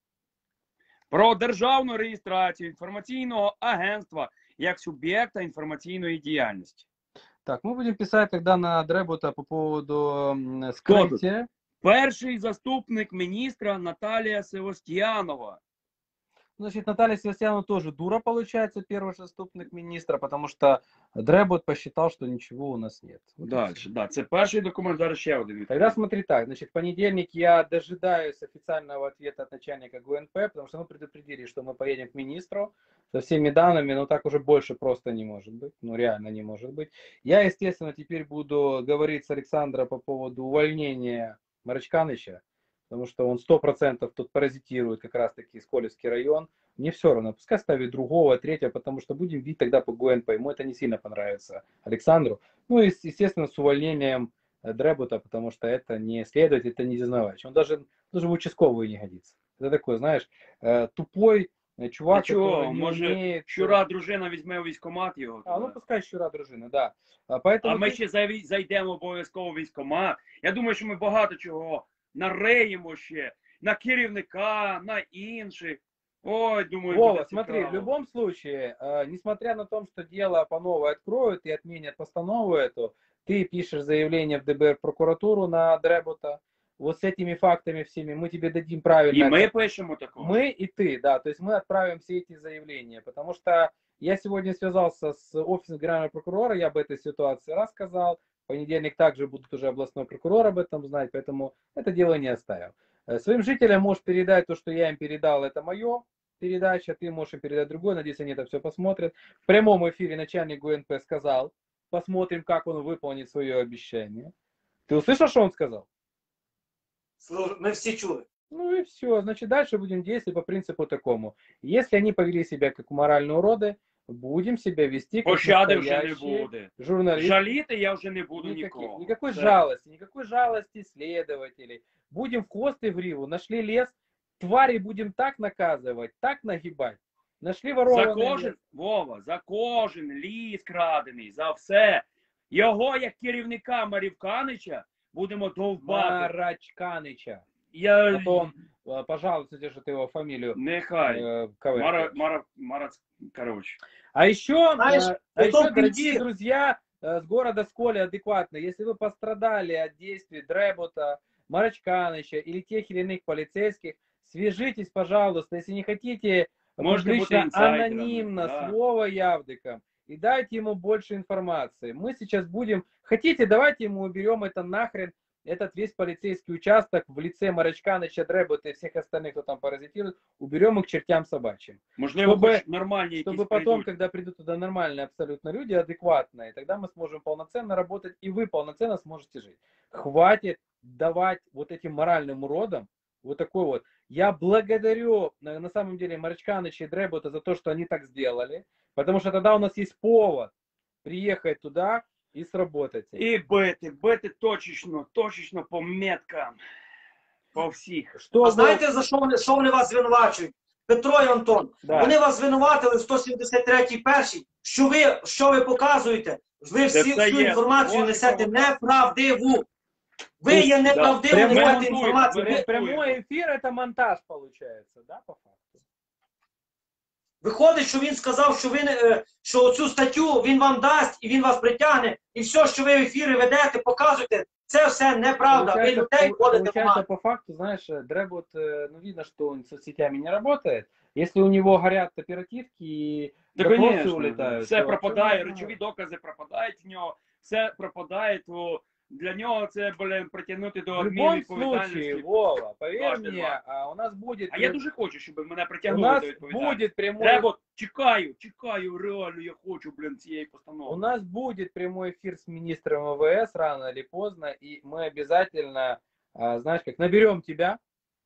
[SPEAKER 8] Про державну реєстрацію інформаційного агентства як суб'єкта інформаційної діяльності.
[SPEAKER 6] Так, мы будем писать тогда на Дребута по поводу м,
[SPEAKER 8] Кто тут?
[SPEAKER 6] скрытия.
[SPEAKER 8] Перший заступник міністра Наталія Севостьянова.
[SPEAKER 6] Значит, Наталья Севастьянова тоже дура, получается, первый заступник министра, потому что Дребут посчитал, что ничего у нас нет. Вот и
[SPEAKER 8] Далі,
[SPEAKER 6] всё.
[SPEAKER 8] да, це перший документ, зараз ще один.
[SPEAKER 6] Тогда смотри так, значит, в понедельник я дожидаюсь официального ответа от начальника ГУНП, потому что мы предупредили, что мы поедем к министру со всеми данными, но так уже больше просто не может быть, ну реально не может быть. Я, естественно, теперь буду говорить с Александром по поводу увольнения Марочканыча, потому что он сто процентов тут паразитирует как раз-таки Сколевский район. Мне все равно, пускай ставит другого, третьего, потому что будем бить тогда по ГУНП. Ему это не сильно понравится, Александру. Ну и, естественно, с увольнением Дребута, потому что это не следователь, это не дознавач. Он даже, даже в участковую не годится. Это такой, знаешь, э, тупой э, чувак,
[SPEAKER 8] А чого?
[SPEAKER 6] который не
[SPEAKER 8] Може,
[SPEAKER 6] умеет...
[SPEAKER 8] щура дружина візьме у військкомат його?
[SPEAKER 6] А, ну
[SPEAKER 8] туди?
[SPEAKER 6] пускай щура дружина, да. А, поэтому
[SPEAKER 8] А ми
[SPEAKER 6] ты-
[SPEAKER 8] ще зай- зайдемо обов'язково в військкомат. Я думаю, що ми багато чого нареємо ще. На керівника, на інших. Ой, думаю,
[SPEAKER 6] Вова,
[SPEAKER 8] буде
[SPEAKER 6] смотри,
[SPEAKER 8] цікаво.
[SPEAKER 6] в любом случае, э, несмотря на то, что дело по новой откроют и отменят постанову эту, ты пишешь заявление в ДБР прокуратуру на Дребута. Вот с этими фактами всеми мы тебе дадим правильно.
[SPEAKER 8] І ми пишемо такого.
[SPEAKER 6] Мы и ты, да, то есть мы отправим все эти заявления, потому что я сегодня связался с офисом генерального прокурора, я об этой ситуации рассказал, в понедельник также будут уже областной прокурор об этом знать, поэтому это дело не оставил. Э, Своим жителям можешь передать то, что я им передал, это мое передача, ты можешь им передать другой, надеюсь, они это все посмотрят. В прямом эфире начальник ГУНП сказал, посмотрим, как он выполнит свое обещание. Ты услышал, что он сказал?
[SPEAKER 3] Слух- Ми всі чули.
[SPEAKER 6] Ну и все. Значит, дальше будем действовать по принципу такому. Если они повели себя как моральные уроды, будем себя вести как
[SPEAKER 8] Пощади вже не
[SPEAKER 6] настоящие
[SPEAKER 8] буде.
[SPEAKER 6] журналисты.
[SPEAKER 8] Жаліти я вже не буду
[SPEAKER 6] Никаких-
[SPEAKER 8] нікого.
[SPEAKER 6] никакой
[SPEAKER 8] Все.
[SPEAKER 6] жалости, никакой жалости следователей. Будем в хвост и в гриву. Нашли лес, твари будем так наказывать, так нагибать. Нашли
[SPEAKER 8] За
[SPEAKER 6] ворованный
[SPEAKER 8] кожен,
[SPEAKER 6] лес.
[SPEAKER 8] Вова, за кожен ліс крадений, за все. Його, як керівника Марівканича, будемо довбати.
[SPEAKER 6] Марачканыча.
[SPEAKER 8] Я...
[SPEAKER 6] А то он, э, пожалуйста, держи ты его фамилию.
[SPEAKER 8] Нехай.
[SPEAKER 6] э, коверкает.
[SPEAKER 8] Мара, Мара, Мара, короче.
[SPEAKER 6] А еще,
[SPEAKER 3] Знаешь,
[SPEAKER 6] э, а
[SPEAKER 3] потом
[SPEAKER 6] еще, дорогие
[SPEAKER 3] прийти-
[SPEAKER 6] друзья, э, с города Сколи адекватно, если вы пострадали от действий Дребута, Марочканыча или тех или иных полицейских, свяжитесь, пожалуйста, если не хотите
[SPEAKER 8] Можете быть
[SPEAKER 6] публично,
[SPEAKER 8] инсайдерами,
[SPEAKER 6] анонимно,
[SPEAKER 8] да.
[SPEAKER 6] с Вовой Явдыком, и дайте ему больше информации. Мы сейчас будем, хотите, давайте ему уберем это нахрен, этот весь полицейский участок в лице Марочканыча, Дребута и всех остальных, кто там паразитирует, уберем их к чертям собачьим.
[SPEAKER 8] Можливо,
[SPEAKER 6] Чтобы-
[SPEAKER 8] хоч нормальні якісь
[SPEAKER 6] Чтобы потом,
[SPEAKER 8] прийдуть.
[SPEAKER 6] когда придут туда нормальные абсолютно люди, адекватные, тогда мы сможем полноценно работать, и вы полноценно сможете жить. Хватит давать вот этим моральным уродам вот такой вот. Я благодарю на, на самом деле Марочканыча и Дребута за то, что они так сделали, потому что тогда у нас есть повод приехать туда и сработать.
[SPEAKER 8] І бити, бити точечно, точечно по меткам. По всіх.
[SPEAKER 6] Что
[SPEAKER 3] А
[SPEAKER 6] вы-
[SPEAKER 3] знаєте, за що вони, що вони вас звинувачують? Петро і Антон.
[SPEAKER 6] Да.
[SPEAKER 3] Вони вас звинуватили в сто сімдесят третій першій, що ви, що ви показуєте? Ви
[SPEAKER 8] Це
[SPEAKER 3] всі,
[SPEAKER 8] все
[SPEAKER 3] всю
[SPEAKER 8] є.
[SPEAKER 3] інформацію
[SPEAKER 8] Ось
[SPEAKER 3] несете
[SPEAKER 8] воно.
[SPEAKER 3] неправдиву. Ви є неправдиві,
[SPEAKER 6] Прямо
[SPEAKER 3] несете
[SPEAKER 8] монтують,
[SPEAKER 3] інформацію.
[SPEAKER 8] ми-
[SPEAKER 3] Ви,
[SPEAKER 6] Прямой эфир это монтаж получается, да, по факту?
[SPEAKER 3] виходить, що він сказав, що, ви, не- е, що цю статтю він вам дасть, і він вас притягне, і все, що ви в ефірі ведете, показуєте, це все неправда. Ви
[SPEAKER 6] Получается,
[SPEAKER 3] людей
[SPEAKER 6] пол-
[SPEAKER 3] вводите в
[SPEAKER 6] получается,
[SPEAKER 3] оману.
[SPEAKER 6] по факту, знаешь, Дребут, э, ну, видно, что он соцсетями не работает. Если у него горят оперативки и
[SPEAKER 8] Та,
[SPEAKER 6] допросы
[SPEAKER 8] конечно,
[SPEAKER 6] улетают,
[SPEAKER 8] все
[SPEAKER 6] то
[SPEAKER 8] пропадає,
[SPEAKER 6] всё
[SPEAKER 8] речові докази пропадають в нього, все пропадає, то для нього це, блин, притягнути до
[SPEAKER 6] В любом
[SPEAKER 8] адмінвідповідальності.
[SPEAKER 6] случае, Вова, поверь
[SPEAKER 8] Дважды
[SPEAKER 6] мне,
[SPEAKER 8] два.
[SPEAKER 6] а, у нас будет...
[SPEAKER 8] А я дуже хочу, щоб мене
[SPEAKER 6] у
[SPEAKER 8] притягнули
[SPEAKER 6] нас
[SPEAKER 8] до відповідальності.
[SPEAKER 6] будет прямой...
[SPEAKER 8] Треба, чекаю, чекаю, реально я хочу, блин, цієї
[SPEAKER 6] У
[SPEAKER 8] постанови.
[SPEAKER 6] нас будет прямой эфир с министром МВС рано или поздно, и мы обязательно, а, знаешь, как наберем тебя,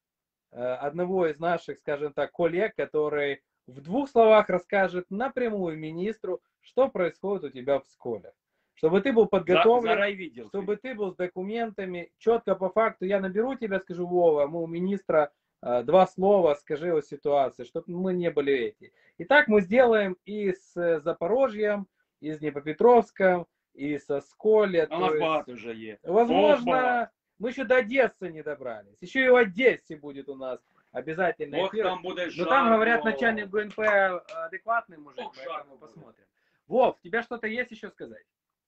[SPEAKER 6] э, одного из наших, скажем так, коллег, который в двух словах расскажет напрямую министру, что происходит у тебя в Сколе. Чтобы ты был
[SPEAKER 8] За,
[SPEAKER 6] подготовлен,
[SPEAKER 8] за райвідділ.
[SPEAKER 6] чтобы ты был с документами, четко по факту. Я наберу тебя, скажу, Вова, мы у министра э, два слова, скажи о ситуации, чтобы мы не были эти. И так мы сделаем и с Запорожьем, и с Днепропетровском, и со Сколе.
[SPEAKER 8] А у нас багато вже є.
[SPEAKER 6] Возможно,
[SPEAKER 8] Опа.
[SPEAKER 6] мы еще до Одессы не добрались. Еще и в Одессе будет у нас обязательно
[SPEAKER 8] Ох,
[SPEAKER 6] эфир.
[SPEAKER 8] там буде
[SPEAKER 6] Но
[SPEAKER 8] жарко.
[SPEAKER 6] там, говорят, начальник ГНП адекватный мужик,
[SPEAKER 8] Ох,
[SPEAKER 6] поэтому
[SPEAKER 8] жарко будет.
[SPEAKER 6] посмотрим. Вов, у тебя что-то есть еще сказать?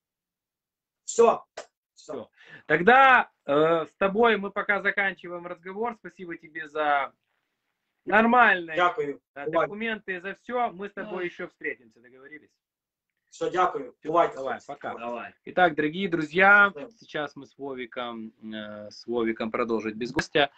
[SPEAKER 3] Все.
[SPEAKER 6] Все. Тогда э, с тобой мы пока заканчиваем разговор. Спасибо тебе за нормальные
[SPEAKER 3] Дякую.
[SPEAKER 6] э,
[SPEAKER 3] Бувай.
[SPEAKER 6] документы, за все. Мы с тобой еще встретимся, договорились?
[SPEAKER 3] Все, дякую. Бувайте.
[SPEAKER 6] Давай, пока.
[SPEAKER 8] Давай.
[SPEAKER 6] Итак, дорогие друзья,
[SPEAKER 3] Да.
[SPEAKER 6] сейчас мы с Вовиком, э, с Вовиком продолжить без гостя.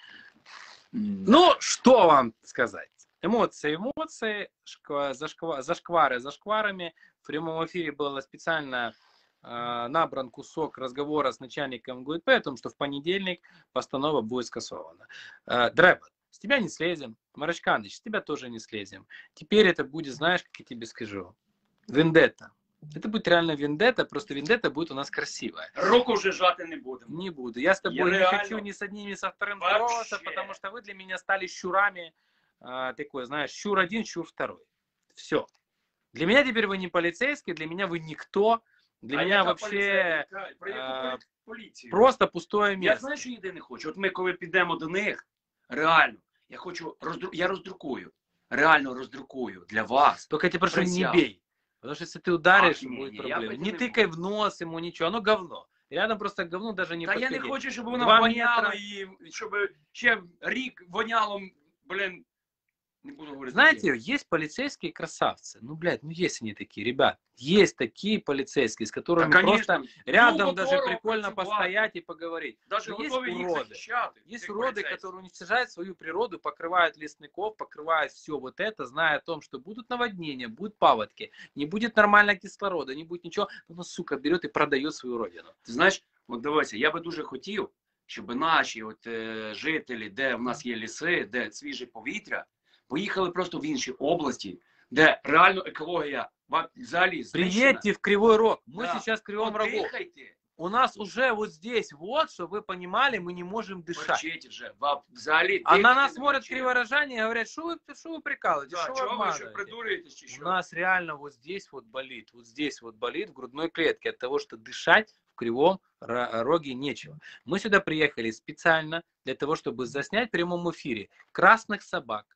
[SPEAKER 6] Ну, что вам сказать? Эмоции, эмоции, шква- зашква- зашквары зашкварами. В прямом эфире было специально э, набран кусок разговора с начальником ГУНП о том, что в понедельник постанова будет скасована. Э, Дребот, с тебя не слезем. Марочканыч, с тебя тоже не слезем. Теперь это будет, знаешь, как я тебе скажу, вендетта. Это будет реально вендетта, просто вендетта будет у нас красивая.
[SPEAKER 8] Руку вже жати не будемо.
[SPEAKER 6] Не буду. Я с тобой
[SPEAKER 8] Я
[SPEAKER 6] не
[SPEAKER 8] реально
[SPEAKER 6] хочу ни с одним, ни со вторым
[SPEAKER 8] вообще.
[SPEAKER 6] здороваться, потому что вы для меня стали щурами. А, такой, знаешь, щур один, щур второй. Все. Для меня теперь вы не полицейский, для меня вы никто. Для
[SPEAKER 8] А
[SPEAKER 6] меня
[SPEAKER 8] яка
[SPEAKER 6] вообще
[SPEAKER 8] поліцейська? Про
[SPEAKER 6] а,
[SPEAKER 8] яку поліцію?
[SPEAKER 6] просто пустое
[SPEAKER 8] Я
[SPEAKER 6] место.
[SPEAKER 8] знаю, що єдине хочу. От ми коли підемо до них, реально, я хочу, роздру... я роздрукую. Реально роздрукую для вас.
[SPEAKER 6] Только я тебя прошу, не
[SPEAKER 8] Присягу.
[SPEAKER 6] бей. Потому что если ты ударишь,
[SPEAKER 8] А, не,
[SPEAKER 6] будет
[SPEAKER 8] не, я
[SPEAKER 6] проблема.
[SPEAKER 8] бить
[SPEAKER 6] Не
[SPEAKER 8] не
[SPEAKER 6] тыкай в нос ему, ничего. Оно говно. Рядом просто говно даже не
[SPEAKER 8] Та я
[SPEAKER 6] подходи.
[SPEAKER 8] не хочу, щоб воно
[SPEAKER 6] Два
[SPEAKER 8] воняло
[SPEAKER 6] метра.
[SPEAKER 8] і щоб ще рік воняло, блін, не буду говорити.
[SPEAKER 6] Знаете, есть полицейские красавцы. Ну, блядь, ну есть они такие, ребят. Есть такие полицейские, с которыми
[SPEAKER 8] Та,
[SPEAKER 6] просто
[SPEAKER 8] конечно,
[SPEAKER 6] рядом
[SPEAKER 8] ну,
[SPEAKER 6] даже
[SPEAKER 8] здорово
[SPEAKER 6] прикольно
[SPEAKER 8] працювати.
[SPEAKER 6] постоять и поговорить.
[SPEAKER 8] Даже
[SPEAKER 6] Но есть
[SPEAKER 8] готові їх
[SPEAKER 6] уроды.
[SPEAKER 8] захищати.
[SPEAKER 6] Есть
[SPEAKER 8] цих
[SPEAKER 6] уроды,
[SPEAKER 8] поліцейських.
[SPEAKER 6] которые уничтожают свою природу, покрывают лесников, покрывают все вот это, зная о том, что будут наводнения, будут паводки, не будет нормального кислорода, не будет ничего. Ну, сука, берет и продает свою родину.
[SPEAKER 8] Ти знаєш, от дивися, я би дуже хотів, щоб наші от, е, жителі, де в нас є ліси, де свіже повітря, поїхали просто в інші області, де реально екологія ва- взагалі знищена.
[SPEAKER 6] Приедьте в Кривой Рог. Мы
[SPEAKER 8] Да.
[SPEAKER 6] сейчас в Кривом Рогу.
[SPEAKER 8] Подихайте,
[SPEAKER 6] У нас уже вот здесь, вот, чтобы вы понимали, мы не можем дышать.
[SPEAKER 8] перчіть вже, ва- взагалі.
[SPEAKER 6] А на
[SPEAKER 8] дихайте,
[SPEAKER 6] нас
[SPEAKER 8] не
[SPEAKER 6] смотрят
[SPEAKER 8] перчіть.
[SPEAKER 6] криворожане и говорят, что вы, что вы прикалываетесь,
[SPEAKER 8] Да,
[SPEAKER 6] что вы
[SPEAKER 8] чого ви ще
[SPEAKER 6] обманываете?
[SPEAKER 8] придурюєтесь чи
[SPEAKER 6] У
[SPEAKER 8] що?
[SPEAKER 6] нас реально вот здесь вот болит, вот здесь вот болит в грудной клетке от того, что дышать в Кривом Ро- Роге нечего. Мы сюда приехали специально для того, чтобы заснять в прямом эфире красных собак,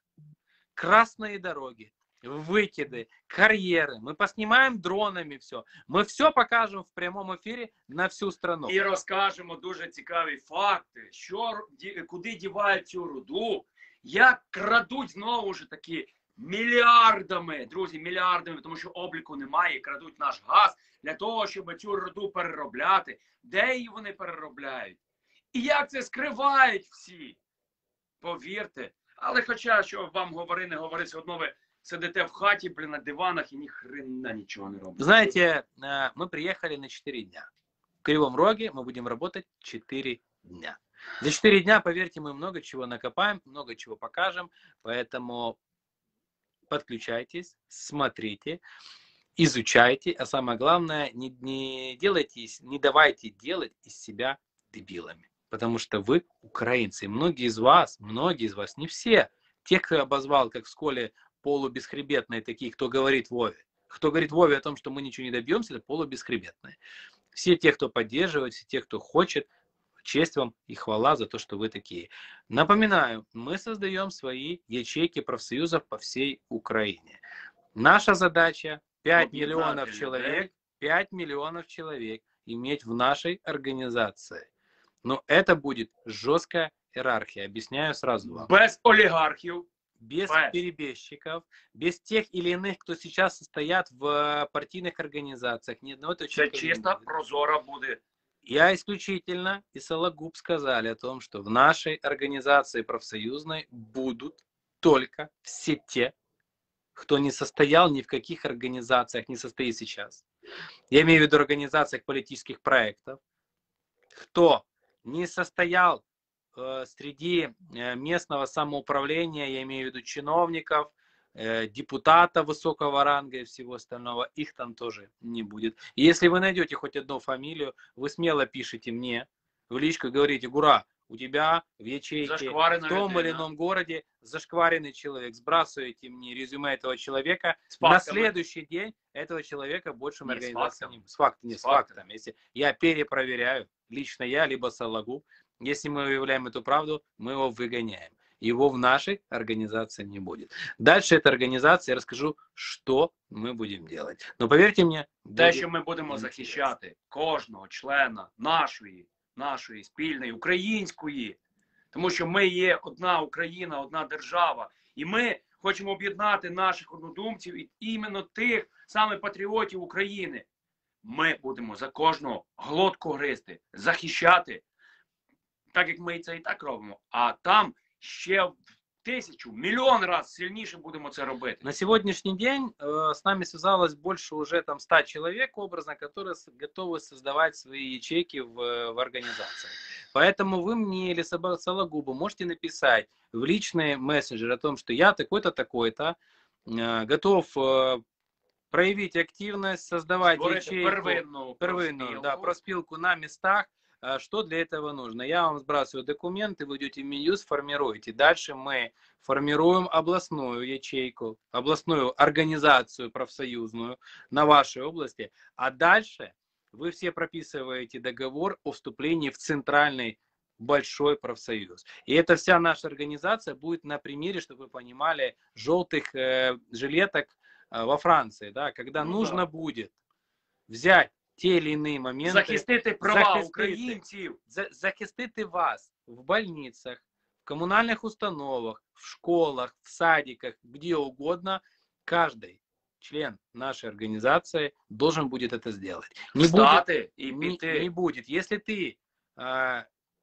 [SPEAKER 6] красные дороги, выкиды, карьеры. Мы поснимаем дронами все. Мы все покажем в прямом эфире на всю страну.
[SPEAKER 8] І розкажемо дуже цікаві факти, що, р- ді- куди дівають цю руду, як крадуть знову ж таки мільярдами, друзі, мільярдами, тому що обліку немає, крадуть наш газ для того, щоб цю руду переробляти. Де її вони переробляють? І як це скривають всі? Повірте. Але хоча, що вам говори, не говори, все одно ви сидите в хаті, блін, на диванах і ні хрена нічого не робите.
[SPEAKER 6] Знаете, э, мы приехали на четыре дня. В Кривом Роге мы будем работать четыре дня. За четыре дня, поверьте, мы много чего накопаем, много чего покажем, поэтому подключайтесь, смотрите, изучайте, а самое главное, не, не делайте, из- не давайте делать из себя дебилами, потому что вы украинцы. И многие из вас, многие из вас, не все, тех, кто я обозвал, как в школе, полубесхребетные, такие, кто говорит Вове, кто говорит Вове о том, что мы ничего не добьемся, это полубесхребетные. Все те, кто поддерживает, все те, кто хочет, честь вам и хвала за то, что вы такие. Напоминаю, мы создаем свои ячейки профсоюзов по всей Украине. Наша задача пять
[SPEAKER 8] Объединять
[SPEAKER 6] миллионов
[SPEAKER 8] людей.
[SPEAKER 6] человек, пять миллионов человек иметь в нашей организации. Но это будет жесткая иерархия, объясняю сразу вам.
[SPEAKER 8] Без олігархів.
[SPEAKER 6] Без
[SPEAKER 8] Без.
[SPEAKER 6] перебежчиков, без тех или иных, кто сейчас состоят в партийных организациях. Ни одного этого
[SPEAKER 8] Це
[SPEAKER 6] человека не
[SPEAKER 8] чисто,
[SPEAKER 6] будет.
[SPEAKER 8] прозоро буде.
[SPEAKER 6] Я исключительно и Сологуб сказали о том, что в нашей организации профсоюзной будут только все те, кто не состоял ни в каких организациях, не состоит сейчас. Я имею в виду организациях политических проектов. Кто не состоял э, среди э, местного самоуправления, я имею в виду чиновников,
[SPEAKER 1] э, депутата высокого ранга и всего остального, их там тоже не будет. И если вы найдете хоть одну фамилию, вы смело пишите мне в личку и говорите: Гура, у тебя в ячейке в том или ином городе зашкваренный человек. Сбрасываете мне резюме этого человека. На следующий день этого человека больше в организации не будет. С фактами. С фактами. Если я перепроверяю, лично я, либо Салагуб, если мы выявляем эту правду, мы его выгоняем. Его в нашей организации не будет. Дальше эта организация, я расскажу, что мы будем делать. Но поверьте мне,
[SPEAKER 2] те, що ми будемо захищати кожного члена нашої, нашої спільної української, тому що ми є одна Україна, одна держава, і ми хочемо об'єднати наших однодумців і іменно тих саме патріотів України. Ми будемо за кожного глотку гризти, захищати, так як ми це і так робимо, а там ще в тисячу, миллион раз сильніше будемо це робити.
[SPEAKER 1] На сегодняшний день э, с нами связалось больше уже там ста человек, образно, которые готовы создавать свои ячейки в, в организации. Поэтому вы мне или Салагубу можете написать в личный мессенджер о том, что я такой-то, такой-то, э, готов э, проявить активность, создавать
[SPEAKER 2] Створити
[SPEAKER 1] ячейку,
[SPEAKER 2] первинну,
[SPEAKER 1] первинную, да, проспилку на местах. Что для этого нужно? Я вам сбрасываю документы, вы идете в Минюст, формируете. Дальше мы формируем областную ячейку, областную организацию профсоюзную на вашей области. А дальше вы все прописываете договор о вступлении в центральный большой профсоюз. И эта вся наша организация будет на примере, чтобы вы понимали, желтых э, жилеток э, во Франции, да, когда ну, нужно да. будет взять ті или иные моменты.
[SPEAKER 2] Захистити права захистити, українців.
[SPEAKER 1] За, захистити вас в больницах, в коммунальных установах, в школах, в садиках, где угодно. Каждый член нашей организации должен будет это сделать. Не будет,
[SPEAKER 2] и
[SPEAKER 1] не, не будет. Если ты э,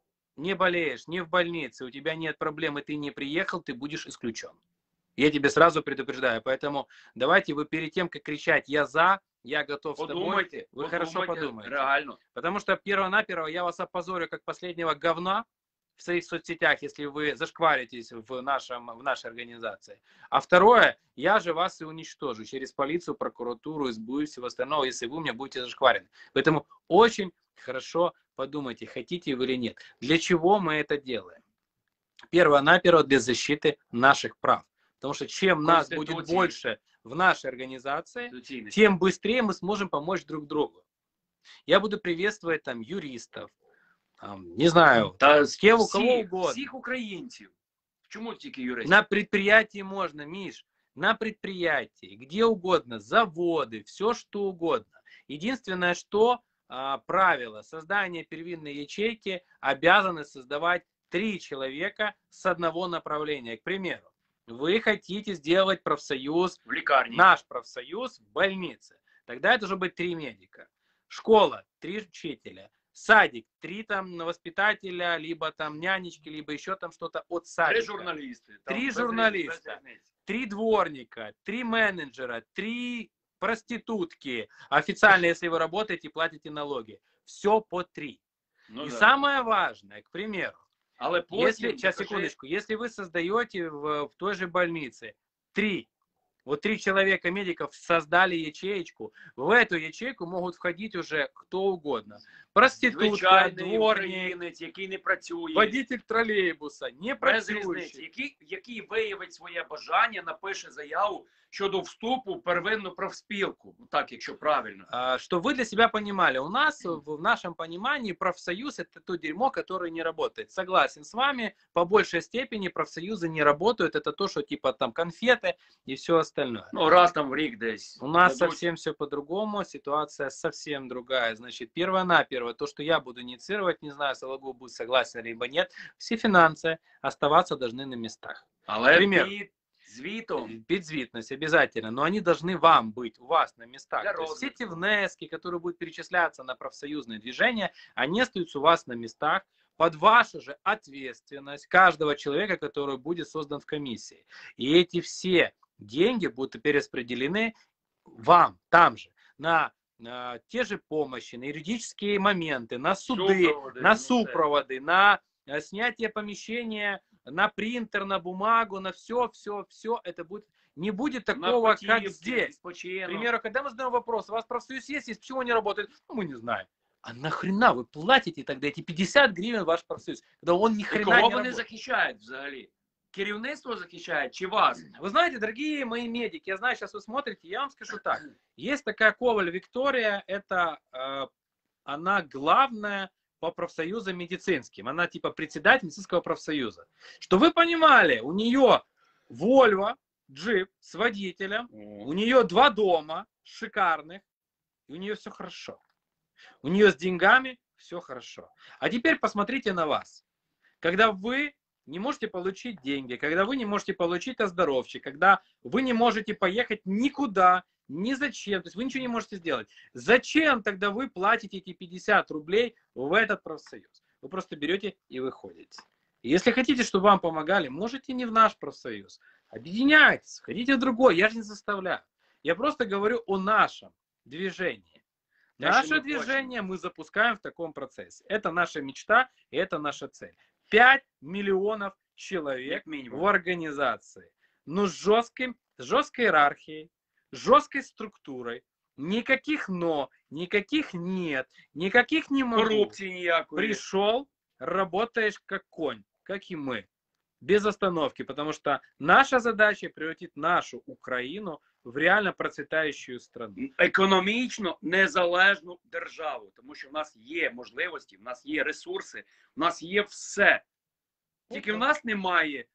[SPEAKER 1] не болеешь, не в больнице, у тебя нет проблем, и ты не приехал, ты будешь исключен. Я тебе сразу предупреждаю. Поэтому давайте вы перед тем, как кричать «я за», я готов
[SPEAKER 2] подумайте,
[SPEAKER 1] с тобой, вы
[SPEAKER 2] подумайте,
[SPEAKER 1] хорошо подумайте.
[SPEAKER 2] Реально.
[SPEAKER 1] Потому что перво-наперво я вас опозорю как последнего говна в своих соцсетях, если вы зашкваритесь в, нашем, в нашей организации. А второе, я же вас и уничтожу через полицию, прокуратуру, эс бэ у и всего остального, если вы мне будете зашкварены. Поэтому очень хорошо подумайте, хотите вы или нет. Для чего мы это делаем? Перво-наперво для защиты наших прав. Потому что чем нас будет больше в нашей организации, тем быстрее мы сможем помочь друг другу. Я буду приветствовать там юристов, там, не знаю,
[SPEAKER 2] да,
[SPEAKER 1] с кем у кого угодно.
[SPEAKER 2] Всех украинцев. Почему только юристов?
[SPEAKER 1] На предприятии можно, Миш, на предприятии, где угодно, заводы, все что угодно. Единственное, что а, правило создания первинной ячейки обязаны создавать три человека с одного направления. К примеру, вы хотите сделать профсоюз,
[SPEAKER 2] в лекарне.
[SPEAKER 1] Наш профсоюз в больнице. Тогда это должно быть три медика. Школа, три учителя. Садик, три там воспитателя, либо там нянечки, либо еще там что-то от садика.
[SPEAKER 2] Три журналисты.
[SPEAKER 1] Три журналиста. Три дворника, три менеджера, три проститутки. Официально, если вы работаете, платите налоги. Все по три. Ну, и да. Самое важное, к примеру,
[SPEAKER 2] Але потім,
[SPEAKER 1] если, сейчас, секундочку, если вы создаете в, в той же больнице три, вот три человека медиков создали ячеечку, в эту ячейку могут входить уже кто угодно. Проститутка, дворник,
[SPEAKER 2] який не працює,
[SPEAKER 1] водитель тролейбуса, не працюючий,
[SPEAKER 2] який, який виявить своє бажання, напише заяву щодо вступу в первинну профспілку, так, якщо правильно.
[SPEAKER 1] А, что вы для себя понимали, у нас, в, в нашем понимании, профсоюз это то дерьмо, которое не работает. Согласен с вами, по большей степени профсоюзы не работают, это то, что типа там конфеты и все остальное.
[SPEAKER 2] Ну, раз там в рік десь.
[SPEAKER 1] У нас дадут... совсем все по-другому, ситуация совсем другая. Значит, первое-наперво, то, что я буду инициировать, не знаю, Салагуб будет согласен либо нет, все финансы оставаться должны на местах.
[SPEAKER 2] Але Пример. Під звітом.
[SPEAKER 1] Підзвітність обязательно, но они должны вам быть, у вас на местах. То есть все эти внески, которые будут перечисляться на профсоюзное движение, они остаются у вас на местах под вашу же ответственность каждого человека, который будет создан в комиссии. И эти все деньги будут перераспределены вам там же, на, на те же помощи, на юридические моменты, на суды, супроводы, на супроводы, на снятие помещения, на принтер, на бумагу, на все, все, все это будет. не будет такого, как
[SPEAKER 2] Наркотики,
[SPEAKER 1] здесь. К
[SPEAKER 2] спочинок.
[SPEAKER 1] примеру, когда мы задаем вопрос, у вас профсоюз есть, есть, почему не работает? Ну, мы не знаем. А нахрена вы платите тогда эти пятьдесят гривен ваш профсоюз, когда он ни
[SPEAKER 2] І
[SPEAKER 1] хрена
[SPEAKER 2] кого
[SPEAKER 1] не
[SPEAKER 2] вони
[SPEAKER 1] работает?
[SPEAKER 2] захищають взагалі? Керівництво захищає чи вас?
[SPEAKER 1] Вы знаете, дорогие мои медики, я знаю, сейчас вы смотрите, я вам скажу так. Есть такая Коваль Виктория, это э, она главная по профсоюзам медицинским. Она типа председатель медицинского профсоюза. Что вы понимали, у нее Volvo, джип с водителем, у нее два дома шикарных, и у нее все хорошо. У нее с деньгами все хорошо. А теперь посмотрите на вас. Когда вы не можете получить деньги, когда вы не можете получить оздоровчик, когда вы не можете поехать никуда, ни зачем, то есть вы ничего не можете сделать. Зачем тогда вы платите эти пятьдесят рублей в этот профсоюз? Вы просто берете и выходите. И если хотите, чтобы вам помогали, можете не в наш профсоюз. Объединяйтесь, ходите в другой, я же не заставляю. Я просто говорю о нашем движении. Наше движение мы запускаем в таком процессе. Это наша мечта и это наша цель. пять миллионов человек в организации. Но с жестким, с жесткой иерархией, жесткой структурой. Никаких но, никаких нет, никаких не могу.
[SPEAKER 2] Коррупции ніякої.
[SPEAKER 1] Пришел, работаешь как конь, как и мы. Без остановки, потому что наша задача превратить нашу Украину в реально процветающую страну.
[SPEAKER 2] Економічно незалежну державу, тому що в нас є можливості, в нас є ресурси, в нас є все. Тільки в нас немає,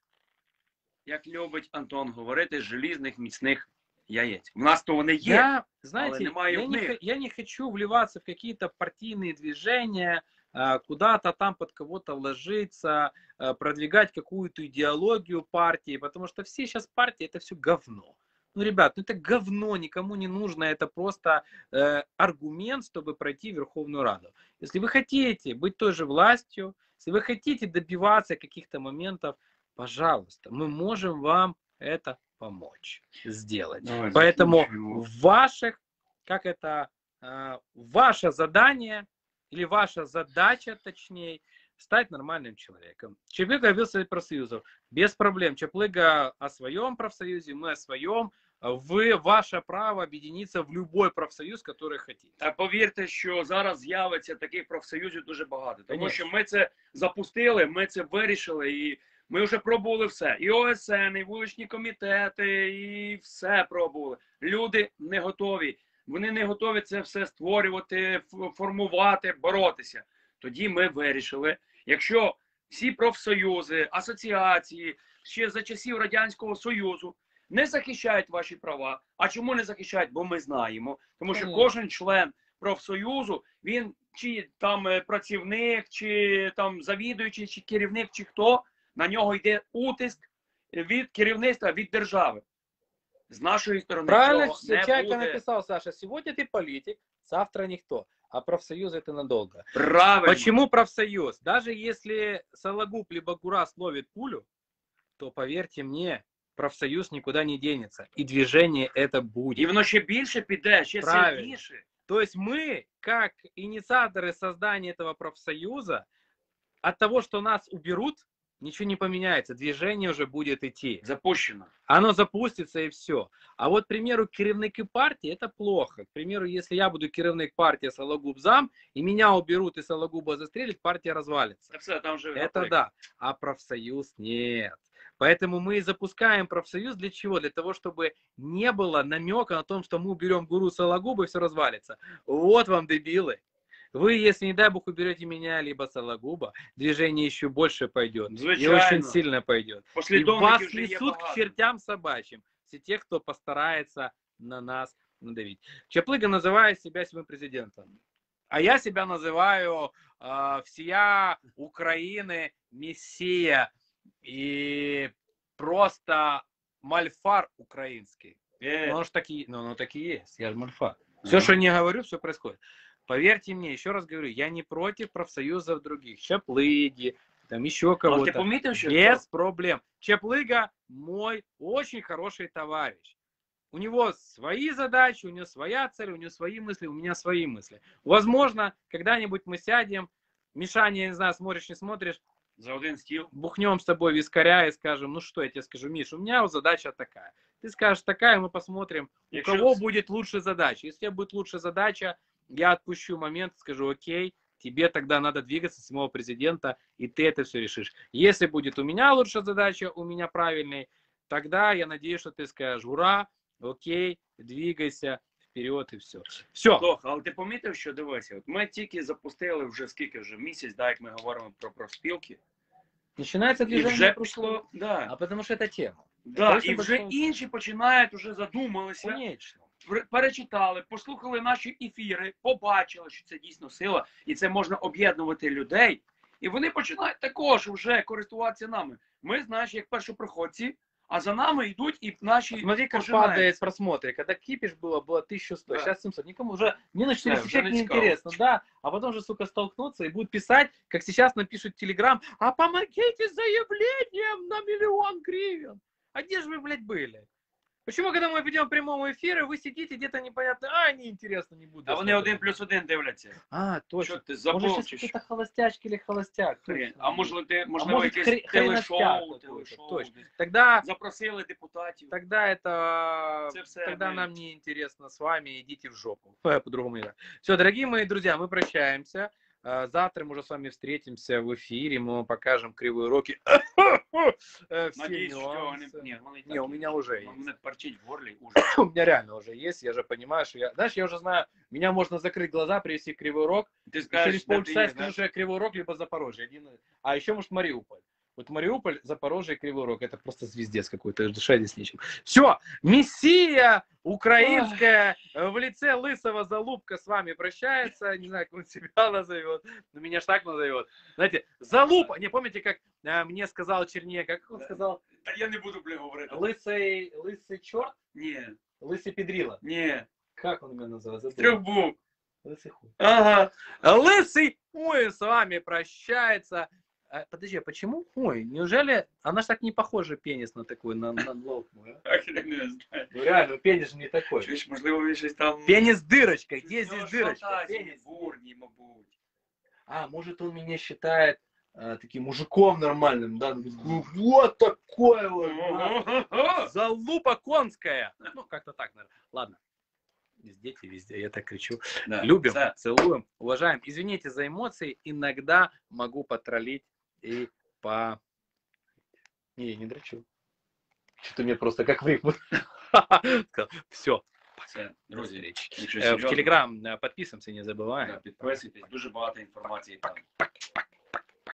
[SPEAKER 2] як любить Антон говорити, желізних міцних яєць. В нас то вони є,
[SPEAKER 1] Я, знаете,
[SPEAKER 2] але немає
[SPEAKER 1] я
[SPEAKER 2] в
[SPEAKER 1] не,
[SPEAKER 2] них.
[SPEAKER 1] х- я не хочу вливаться в какие-то партийные движения, а, куда-то там под кого-то ложиться, а, продвигать какую-то идеологию партии, потому что все сейчас партии это все говно. Ну, ребят, ну это говно, никому не нужно, это просто э, аргумент, чтобы пройти в Верховную Раду. Если вы хотите быть той же властью, если вы хотите добиваться каких-то моментов, пожалуйста, мы можем вам это помочь сделать.
[SPEAKER 2] Давай,
[SPEAKER 1] Поэтому
[SPEAKER 2] закінчуємо.
[SPEAKER 1] в ваших, как это, э, ваше задание или ваша задача, точнее, стать нормальным человеком. Чаплыга вел Совет профсоюзов. Без проблем. Чаплыга о своем профсоюзе, мы о своем. Вы, ваше право объединиться в любой профсоюз, который хотите.
[SPEAKER 2] Та повірте, що зараз з'явиться таких профсоюзів дуже багато. Тому
[SPEAKER 1] Конечно.
[SPEAKER 2] що ми це запустили, ми це вирішили, і ми вже пробували все. І О С Н, і вуличні комітети, і все пробували. Люди не готові. Вони не готові це все створювати, ф- формувати, боротися. Тоді ми вирішили, якщо всі профсоюзи, асоціації ще за часів Радянського Союзу не захищають ваші права. А чому не захищають? Бо ми знаємо. Тому що
[SPEAKER 1] Конечно.
[SPEAKER 2] кожен член профсоюзу, він чи там е, працівник, чи там завідуючий, чи керівник, чи хто, на нього йде утиск від керівництва, від держави. З нашої сторони
[SPEAKER 1] Правильно
[SPEAKER 2] цього не
[SPEAKER 1] Чайка
[SPEAKER 2] буде.
[SPEAKER 1] написал, Саша, сегодня ты политик, завтра никто. А профсоюз это надолго.
[SPEAKER 2] Правильно.
[SPEAKER 1] Почему профсоюз? Даже если Сологуб либо Гурас ловит пулю, то поверьте мне, профсоюз никуда не денется. И движение это
[SPEAKER 2] І
[SPEAKER 1] будет.
[SPEAKER 2] воно ще більше піде, ще
[SPEAKER 1] Правильно.
[SPEAKER 2] сильніше.
[SPEAKER 1] То есть мы, как инициаторы создания этого профсоюза, от того, что нас уберут, ничего не поменяется. Движение уже будет идти.
[SPEAKER 2] Запущено.
[SPEAKER 1] Оно запустится и все. А вот, к примеру, керівники партии, это плохо. К примеру, если я буду керівник партии Сологуб зам, и меня уберут и Сологуба застрелят, партия развалится.
[SPEAKER 2] Це все там вже
[SPEAKER 1] Это
[SPEAKER 2] наприклад.
[SPEAKER 1] да. А профсоюз нет. Поэтому мы и запускаем профсоюз для чего? Для того, чтобы не было намека на том, что мы уберем гуру Сологуба и все развалится. Вот вам, дебилы. Вы, если, не дай бог, уберете меня, либо Сологуба, движение еще больше пойдет. И
[SPEAKER 2] Звичайно.
[SPEAKER 1] очень сильно пойдет. И вас
[SPEAKER 2] Послідовників вже є
[SPEAKER 1] несут к
[SPEAKER 2] багато.
[SPEAKER 1] чертям собачьим. Все те, кто постарается на нас надавить. Чаплыга называет себя своим президентом. А я себя называю э, всея Украины мессия. И просто мальфар украинский.
[SPEAKER 2] Е,
[SPEAKER 1] Ну, оно ж так и, ну, оно так и есть. Я же мальфар. Все, что не говорю, все происходит. Поверьте мне, еще раз говорю, я не против профсоюзов других. Чаплыги, там еще
[SPEAKER 2] Але ти
[SPEAKER 1] кого-то.
[SPEAKER 2] помітив, що
[SPEAKER 1] Без проблем. Чаплыга мой очень хороший товарищ. У него свои задачи, у него своя цель, у него свои мысли, у меня свои мысли. Возможно, когда-нибудь мы сядем, Мишаня, я не знаю, смотришь, не смотришь,
[SPEAKER 2] за один стіл?
[SPEAKER 1] бухнем с тобой вискаря и скажем, ну что я тебе скажу, Миш, у меня вот задача такая. ты скажешь такая, мы посмотрим, у
[SPEAKER 8] Якщо-
[SPEAKER 1] кого будет лучше задача. Если у тебя будет лучше задача, я отпущу момент, скажу, окей, тебе тогда надо двигаться с самого президента, и ты это все решишь. Если будет у меня лучшая задача, у меня правильный, тогда я надеюсь, что ты скажешь, ура, окей, двигайся вперед, і все. Все.
[SPEAKER 8] Тох, але ти помітив, що дивися, от ми тільки запустили вже скільки вже місяць, да, як ми говоримо про профспілки,
[SPEAKER 1] Начинается
[SPEAKER 8] і
[SPEAKER 1] движение.
[SPEAKER 8] вже пішло, да,
[SPEAKER 1] А потому что это тема.
[SPEAKER 8] да,
[SPEAKER 1] Очень
[SPEAKER 8] і вже
[SPEAKER 1] большое-
[SPEAKER 8] інші починають, вже задумалися,
[SPEAKER 1] Конечно.
[SPEAKER 8] пер- перечитали, послухали наші ефіри, побачили, що це дійсно сила, і це можна об'єднувати людей, і вони починають також вже користуватися нами. Ми, знаєш, як першопроходці, а за нами йдуть і наші
[SPEAKER 1] Смотри, как
[SPEAKER 8] пожинають.
[SPEAKER 1] падает просмотры. Когда кипиш было, было тысяча сто,
[SPEAKER 8] Да.
[SPEAKER 1] сейчас семьсот. Никому уже, мне на четыреста
[SPEAKER 8] уже
[SPEAKER 1] человек
[SPEAKER 8] не
[SPEAKER 1] не
[SPEAKER 8] цікаво.
[SPEAKER 1] интересно, да. А потом же, сука, столкнуться и будут писать, как сейчас напишут в Телеграм, а помогите с заявлением на миллион гривен. А где же вы, блядь, были? Почему, когда мы ведем прямому эфиру, вы сидите где-то непонятно, а, неинтересно, не буду.
[SPEAKER 8] А вони
[SPEAKER 1] смотреть».
[SPEAKER 8] один плюс один дивляться.
[SPEAKER 1] А,
[SPEAKER 8] Що
[SPEAKER 1] точно.
[SPEAKER 8] ти
[SPEAKER 1] Может,
[SPEAKER 8] забув?
[SPEAKER 1] сейчас
[SPEAKER 8] чи що?
[SPEAKER 1] какой-то холостячки или холостяк.
[SPEAKER 8] Хрен.
[SPEAKER 1] точно.
[SPEAKER 8] А можливо, ти,
[SPEAKER 1] А
[SPEAKER 8] можливо,
[SPEAKER 1] может,
[SPEAKER 8] якесь
[SPEAKER 1] хре- хреностяк
[SPEAKER 8] телешоу,
[SPEAKER 1] какой-то,
[SPEAKER 8] телешоу.
[SPEAKER 1] точно. Тогда,
[SPEAKER 8] Запросили депутатів.
[SPEAKER 1] тогда это,
[SPEAKER 8] Це все
[SPEAKER 1] тогда
[SPEAKER 8] ми-
[SPEAKER 1] нам не интересно с вами, идите в жопу. По-другому не. Все, дорогие мои друзья, мы прощаемся. А, Завтра мы уже с вами встретимся в эфире, мы вам покажем кривые уроки. Э, все
[SPEAKER 8] Надіюсь, що вони...
[SPEAKER 1] нюансы.
[SPEAKER 8] Ні, вони
[SPEAKER 1] Не, у меня уже
[SPEAKER 8] У
[SPEAKER 1] есть.
[SPEAKER 8] мене перчить в горлі ужас.
[SPEAKER 1] У меня реально уже есть, я же понимаю, что я... Знаешь, я уже знаю, меня можно закрыть глаза, привести кривой урок,
[SPEAKER 8] Ти
[SPEAKER 1] и
[SPEAKER 8] скажеш,
[SPEAKER 1] через
[SPEAKER 8] де ти
[SPEAKER 1] полчаса
[SPEAKER 8] є,
[SPEAKER 1] я скажу,
[SPEAKER 8] знаєш?
[SPEAKER 1] что я кривой урок, либо Запорожье. Один... А еще, может, Мариуполь. Вот Мариуполь, Запорожье, Кривой Рог. Это просто звездец какой-то, душа здесь нечем. Все, мессия украинская в лице лысого Залупка с вами прощается. Не знаю, как он себя назовет, но меня ж так назовет. Знаете, Залупа, не помните, как э, мне сказал Черне, как он сказал?
[SPEAKER 8] Та я не буду, бля, говорити.
[SPEAKER 1] Лысый, лысый черт,
[SPEAKER 8] Ні,
[SPEAKER 1] лысый педрила.
[SPEAKER 8] ні.
[SPEAKER 1] Как он меня называет?
[SPEAKER 8] З трьох букв.
[SPEAKER 1] Лысый хуй.
[SPEAKER 8] Ага.
[SPEAKER 1] Лысый хуй с вами прощается. А, подожди, а почему хуй? Неужели она ж так не похожа пенис на такой, на, на лоб мой, а?
[SPEAKER 8] Так, я не знаю.
[SPEAKER 1] Ну реально, пенис же не такой.
[SPEAKER 8] Чуєш, можливо, він щось там...
[SPEAKER 1] Пенис дырочка, где
[SPEAKER 8] Ну,
[SPEAKER 1] здесь дырочка?
[SPEAKER 8] фантазії
[SPEAKER 1] Пенис.
[SPEAKER 8] бурні, мабуть.
[SPEAKER 1] А, может он меня считает а, таким мужиком нормальным, да? Ну, вот такой вот, да. Залупа конская. Ну, как-то так, наверное. Ладно. Везде, везде, я так кричу.
[SPEAKER 8] Да.
[SPEAKER 1] Любим,
[SPEAKER 8] Все.
[SPEAKER 1] целуем, уважаем. Извините за эмоции, иногда могу потроллить и по... Не, не дрочу. Что-то мне просто как выпуск. Все.
[SPEAKER 8] Все, друзі, якщо
[SPEAKER 1] В
[SPEAKER 8] серйозно,
[SPEAKER 1] Телеграм подписываемся, не забываем.
[SPEAKER 8] да, підписуйтесь, дуже багато інформації там.